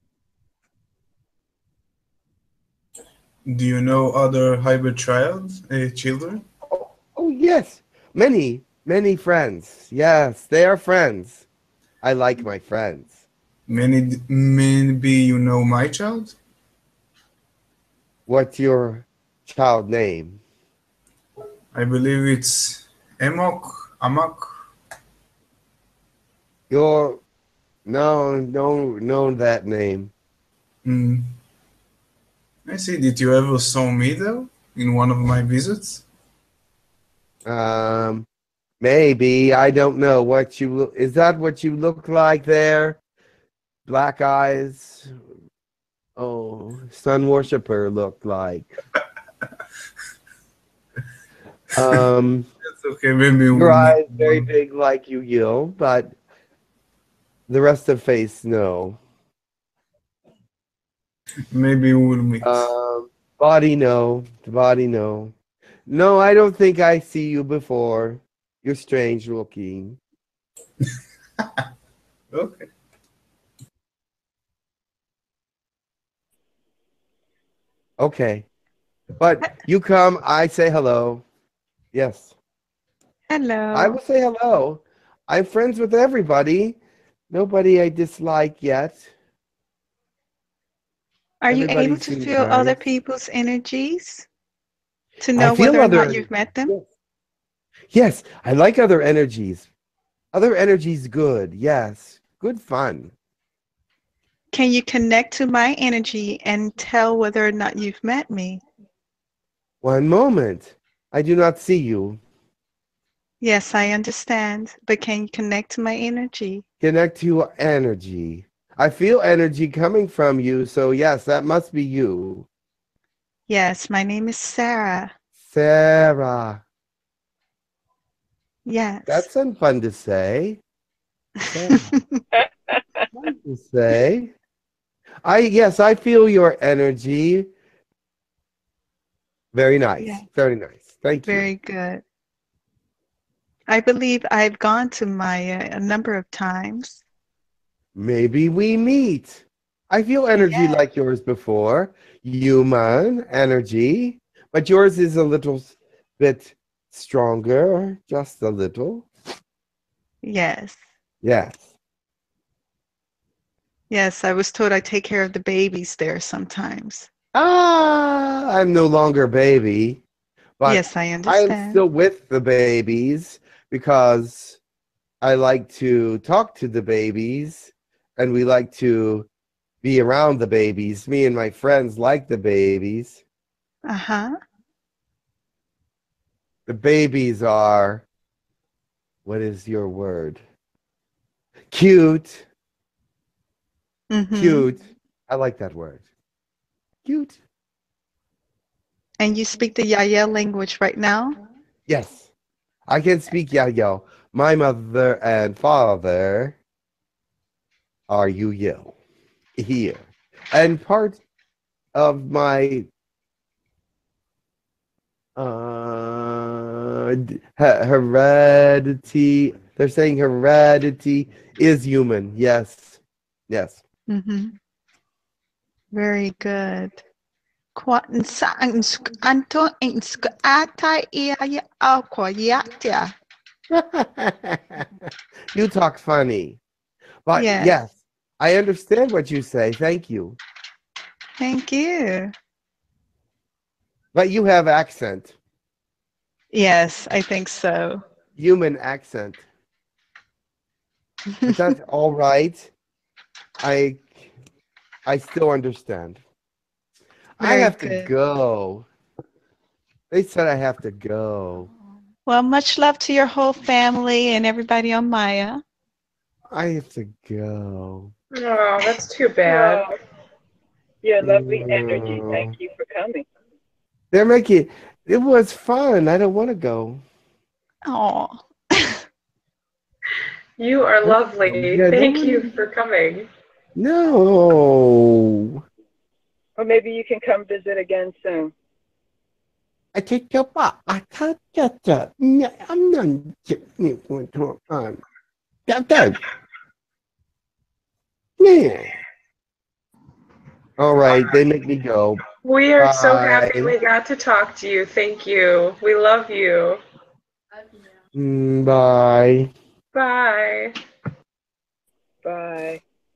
Do you know other hybrid child, uh, children? Oh, yes. Many, many friends. Yes, they are friends. I like my friends. Many, maybe you know my child? What's your child name? I believe it's Emok, Amak. Your no, no, know that name. Mm. I see. Did you ever saw me though in one of my visits? Um, maybe I don't know what you look. Is that what you look like there? Black eyes. Oh, sun worshiper looked like. Um, That's okay. Maybe your we'll meet. eyes very big like you, Yahyel, but the rest of face, no. Maybe we'll meet. Um, body, no. Body, no. No, I don't think I see you before. You're strange looking. Okay. Okay. But you come, I say hello. Yes. Hello. I will say hello. I'm friends with everybody. Nobody I dislike yet. Are you Everybody able to seems feel other nice. people's energies to I know feel whether or other not you've met them? Yes, I like other energies. Other energies good. Yes. Good fun. Can you connect to my energy and tell whether or not you've met me? One moment. I do not see you. Yes, I understand, but can you connect to my energy? Connect to energy. I feel energy coming from you, so yes, that must be you. Yes, my name is Sarah. Sarah. Yes. That's some fun to say. Sarah. Fun to say. I yes, I feel your energy. Very nice. Yeah. Very nice. Thank you. Very good. I believe I've gone to Maya a number of times. Maybe we meet. I feel energy Yeah. like yours before. Human energy. But yours is a little s- bit stronger. Just a little. Yes. Yes. Yes, I was told I take care of the babies there sometimes. Ah, I'm no longer baby. But Yes, I I'm understand. still with the babies because I like to talk to the babies and we like to be around the babies. Me and my friends like the babies. Uh-huh. The babies are, what is your word? Cute. Mm-hmm. Cute. I like that word. Cute. And you speak the Yahyel language right now? Yes. I can speak Yahyel. My mother and father are Yahyel here. And part of my uh, d- he- heredity, they're saying heredity is human. Yes. Yes. Mm-hmm. Very good. Kwatn sa'ansk anto insk ata iya akwayatia. You talk funny. But Yes. yes, I understand what you say. Thank you. Thank you. But you have accent. Yes, I think so. Human accent. But that's all right. I I still understand. I Very have to good. go. They said I have to go. Well, much love to your whole family and everybody on Maya. I have to go. Oh, that's too bad. Oh, your lovely energy. No. Thank you for coming. They're making it was fun. I don't want to go. Oh. You are lovely. Yeah, Thank don't- you for coming. No. Or maybe you can come visit again soon. I take your butt. I can't get that. No, I'm not getting it to on. That that. Yeah. All right, they make me go. We are so Bye. happy we got to talk to you. Thank you. We love you. Mm, bye. Bye. Bye.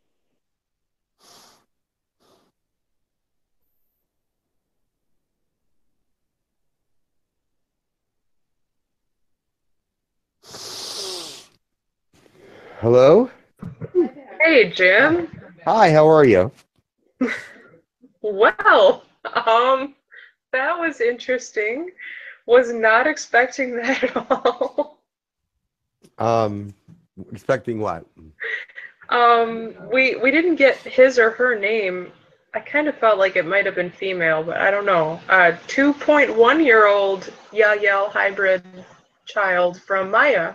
Hello? Hey, Jim. Hi, how are you? Well, um, that was interesting. Was not expecting that at all. Um, expecting what? Um, we we didn't get his or her name. I kind of felt like it might have been female, but I don't know. Uh, two point one year old Yahyel hybrid child from Maya.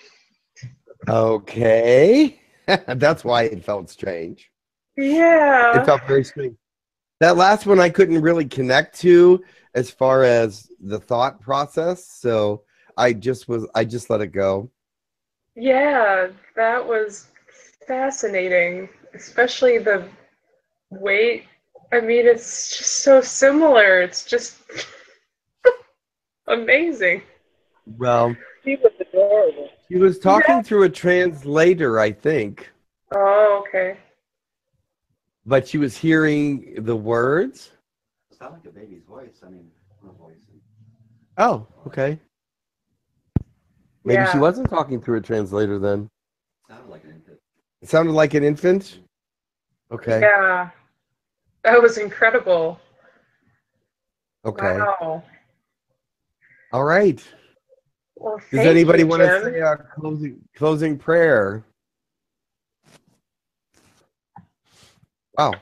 Okay. That's why it felt strange. Yeah. It felt very strange. That last one I couldn't really connect to as far as the thought process, so I just was I just let it go. Yeah, that was fascinating, especially the weight. I mean, it's just so similar. It's just amazing. Well, He was adorable. she was talking through a translator, I think, Oh, okay. but she was hearing the words. It sounded like a baby's voice. I mean, her voice. Oh, okay. Maybe Yeah. she wasn't talking through a translator then. It sounded like an infant. It sounded like an infant? Okay. Yeah. That was incredible. Okay. Wow. All right. Well, Does thank anybody you, want to Jim. say a closing closing prayer? Wow.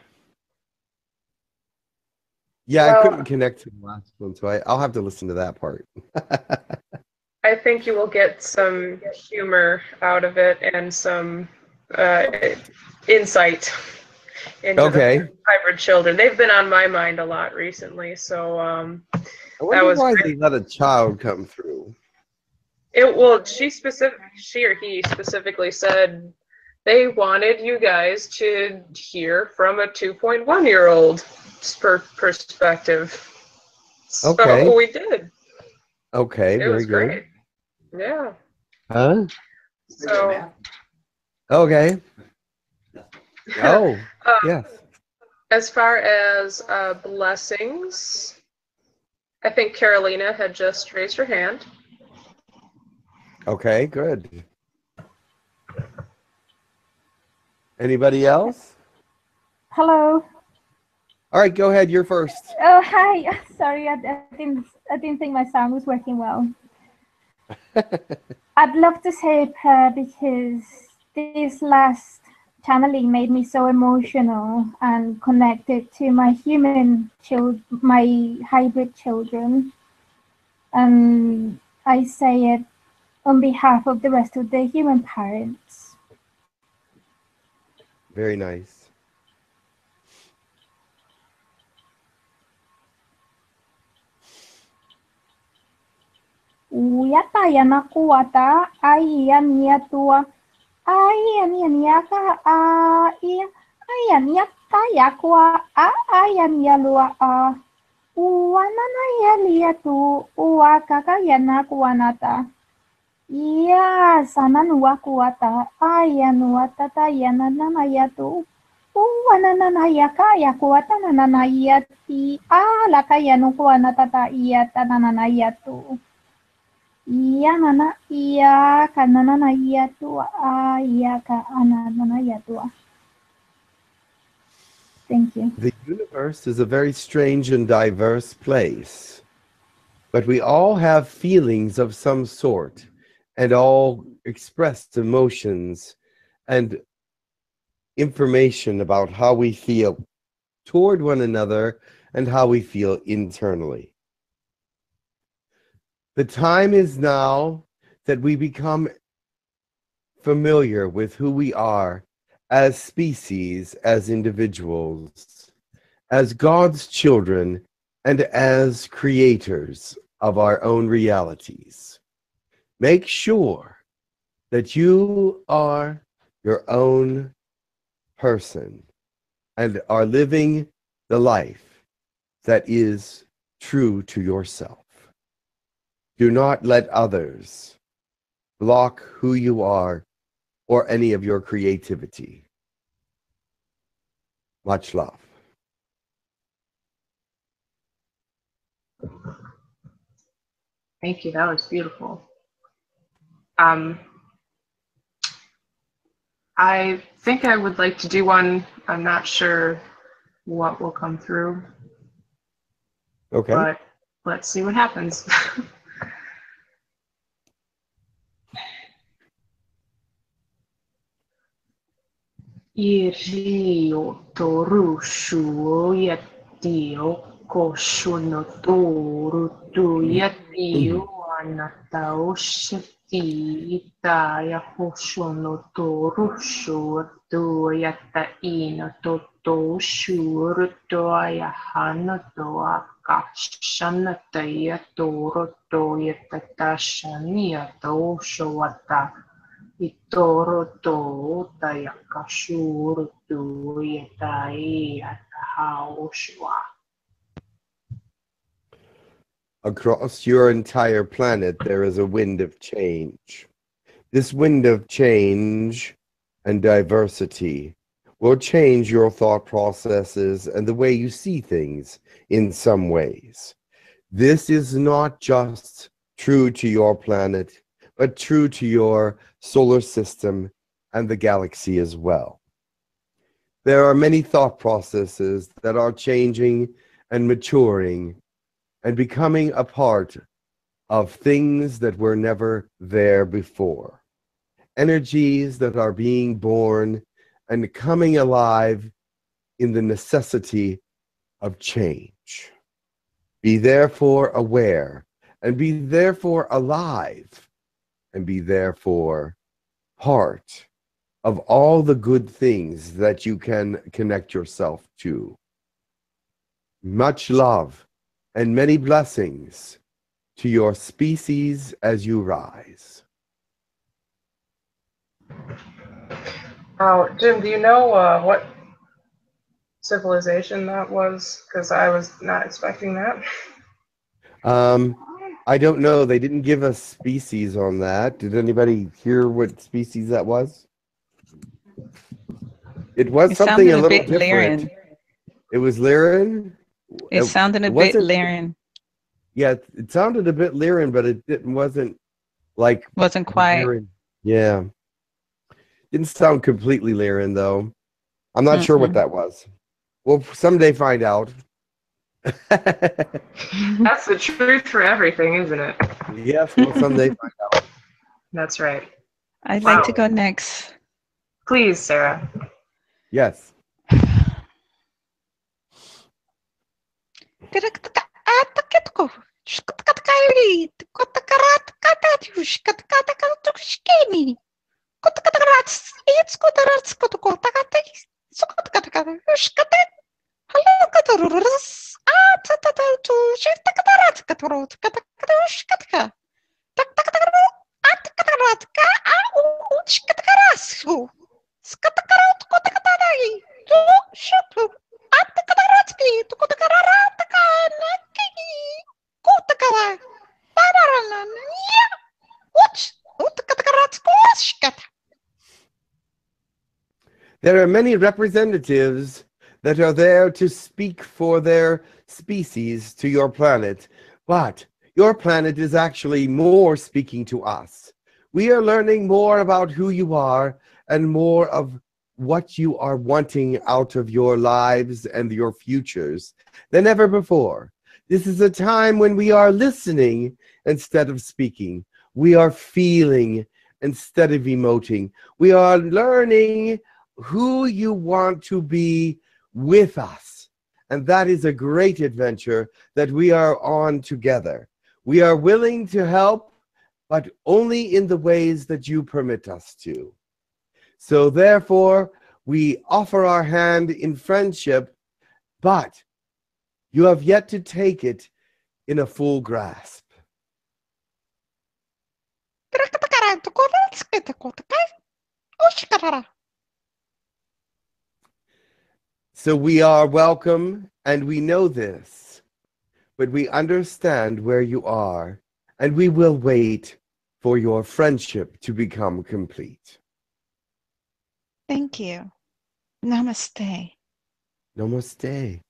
Yeah, I Well- couldn't connect to the last one, so I, I'll have to listen to that part. I think you will get some humor out of it and some uh, insight into Okay. the hybrid children. They've been on my mind a lot recently, so um, I that wonder was why great. they let a child come through. It well, she specific, she or he specifically said they wanted you guys to hear from a two point one year old per perspective. So Okay. we did. Okay, It very was good. great. Yeah. Huh? So Okay. Oh, uh, yes. as far as uh, blessings, I think Carolina had just raised her hand. Okay, good. Anybody else? Hello. All right, go ahead. You're first. Oh, hi. Sorry, I, I didn't. I didn't think my sound was working well. I'd love to say a prayer because this last channeling made me so emotional and connected to my human child, my hybrid children, and I say it on behalf of the rest of the human parents. Very nice. Uyata yanakuata ayaniatua ayaniaka aya ayaniaka yakua ayanialua a uanana yaliatu uakaka yanakuanata ya sananuakuata ayanuatata yananana yatu uanana yaka yakuata nanana yati alaka yanukuanatata iyatanana yatu. Yanana iya kanana yatua ayaka anana yatua. Thank you. The universe is a very strange and diverse place, but we all have feelings of some sort and all expressed emotions and information about how we feel toward one another and how we feel internally. The time is now that we become familiar with who we are as species, as individuals, as God's children, and as creators of our own realities. Make sure that you are your own person and are living the life that is true to yourself. Do not let others block who you are or any of your creativity. Much love. Thank you. That was beautiful. Um, I think I would like to do one. I'm not sure what will come through. Okay. But let's see what happens. Irio torushu yatio koshuno toru tu yatio anatao shati itaya koshuno torushu tu yata ina toto shuru toya hanato akashana taya toro toya tatashania to showata. Itoro to tayakashuru tu yetai atahaoshwa. Across your entire planet, there is a wind of change. This wind of change and diversity will change your thought processes and the way you see things in some ways. This is not just true to your planet, but true to your solar system and the galaxy as well. There are many thought processes that are changing and maturing and becoming a part of things that were never there before. Energies that are being born and coming alive in the necessity of change. Be therefore aware and be therefore alive and be therefore part of all the good things that you can connect yourself to. Much love and many blessings to your species as you rise. Oh, Jim, do you know uh, what civilization that was? Because I was not expecting that. Um, I don't know. They didn't give us species on that. Did anybody hear what species that was? It was It something sounded a a little bit different. Lyran. It was Lyran? It sounded a it bit wasn't- Lyran. Yeah, it, it sounded a bit Lyran, but it didn't, wasn't like... Wasn't quite. Lyran. Yeah. Didn't sound completely Lyran, though. I'm not sure what Mm-mm. that was. We'll someday find out. That's the truth for everything, isn't it? Yes, we'll someday find out. That's right. I'd Wow. like to go next. Please, Sarah. Yes. There are many representatives that are there to speak for their species to your planet, but Your planet is actually more speaking to us. We are learning more about who you are and more of what you are wanting out of your lives and your futures than ever before. This is a time when we are listening instead of speaking. We are feeling instead of emoting. We are learning who you want to be with us. And that is a great adventure that we are on together. We are willing to help, but only in the ways that you permit us to. So therefore, we offer our hand in friendship, but you have yet to take it in a full grasp. So we are welcome, and we know this, but we understand where you are, and we will wait for your friendship to become complete. Thank you. Namaste. Namaste.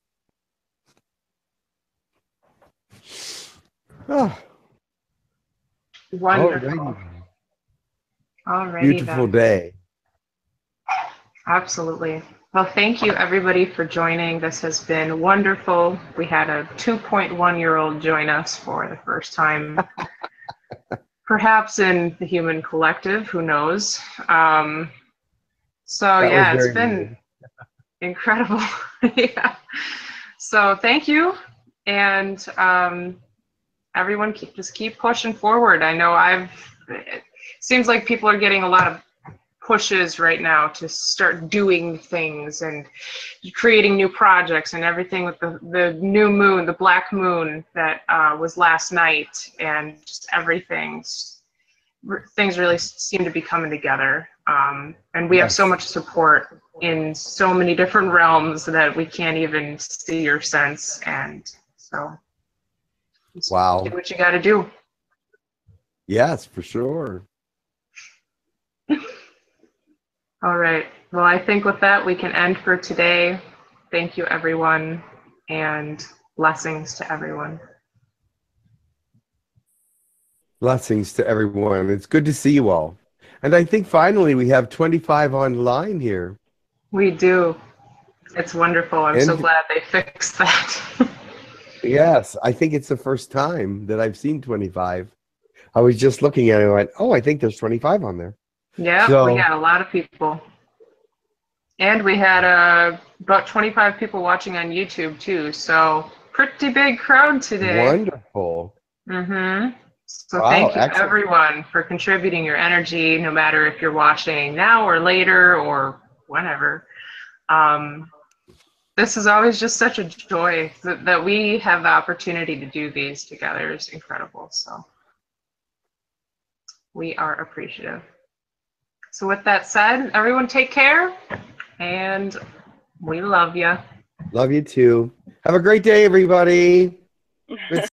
Oh. Wonderful. Alrighty. Alrighty Beautiful then. day. Absolutely. Well, thank you everybody for joining. This has been wonderful. We had a two point one year old join us for the first time, perhaps in the human collective, who knows. Um, so That yeah, was it's very been needed. incredible. Yeah. So thank you. And um, everyone keep, just keep pushing forward. I know I've, it seems like people are getting a lot of pushes right now to start doing things and creating new projects and everything with the, the new moon, the black moon that uh, was last night, and just everything. Things really seem to be coming together. Um, and we have so much support in so many different realms that we can't even see or sense. And so just Wow. do what you got to do. Yes, for sure. All right. Well, I think with that, we can end for today. Thank you, everyone, and blessings to everyone. Blessings to everyone. It's good to see you all. And I think finally we have twenty-five online here. We do. It's wonderful. I'm so And- glad they fixed that. Yes, I think it's the first time that I've seen twenty-five. I was just looking at it and I went, oh, I think there's twenty-five on there. Yeah, So- we had a lot of people. And we had uh, about twenty-five people watching on YouTube too. So pretty big crowd today. Wonderful. Mm-hmm. So Wow, thank you excellent. everyone for contributing your energy, no matter if you're watching now or later or whenever. Um, this is always just such a joy that, that we have the opportunity to do these together. Is incredible. So we are appreciative. So with that said, everyone take care, and we love you. Love you too. Have a great day, everybody. Good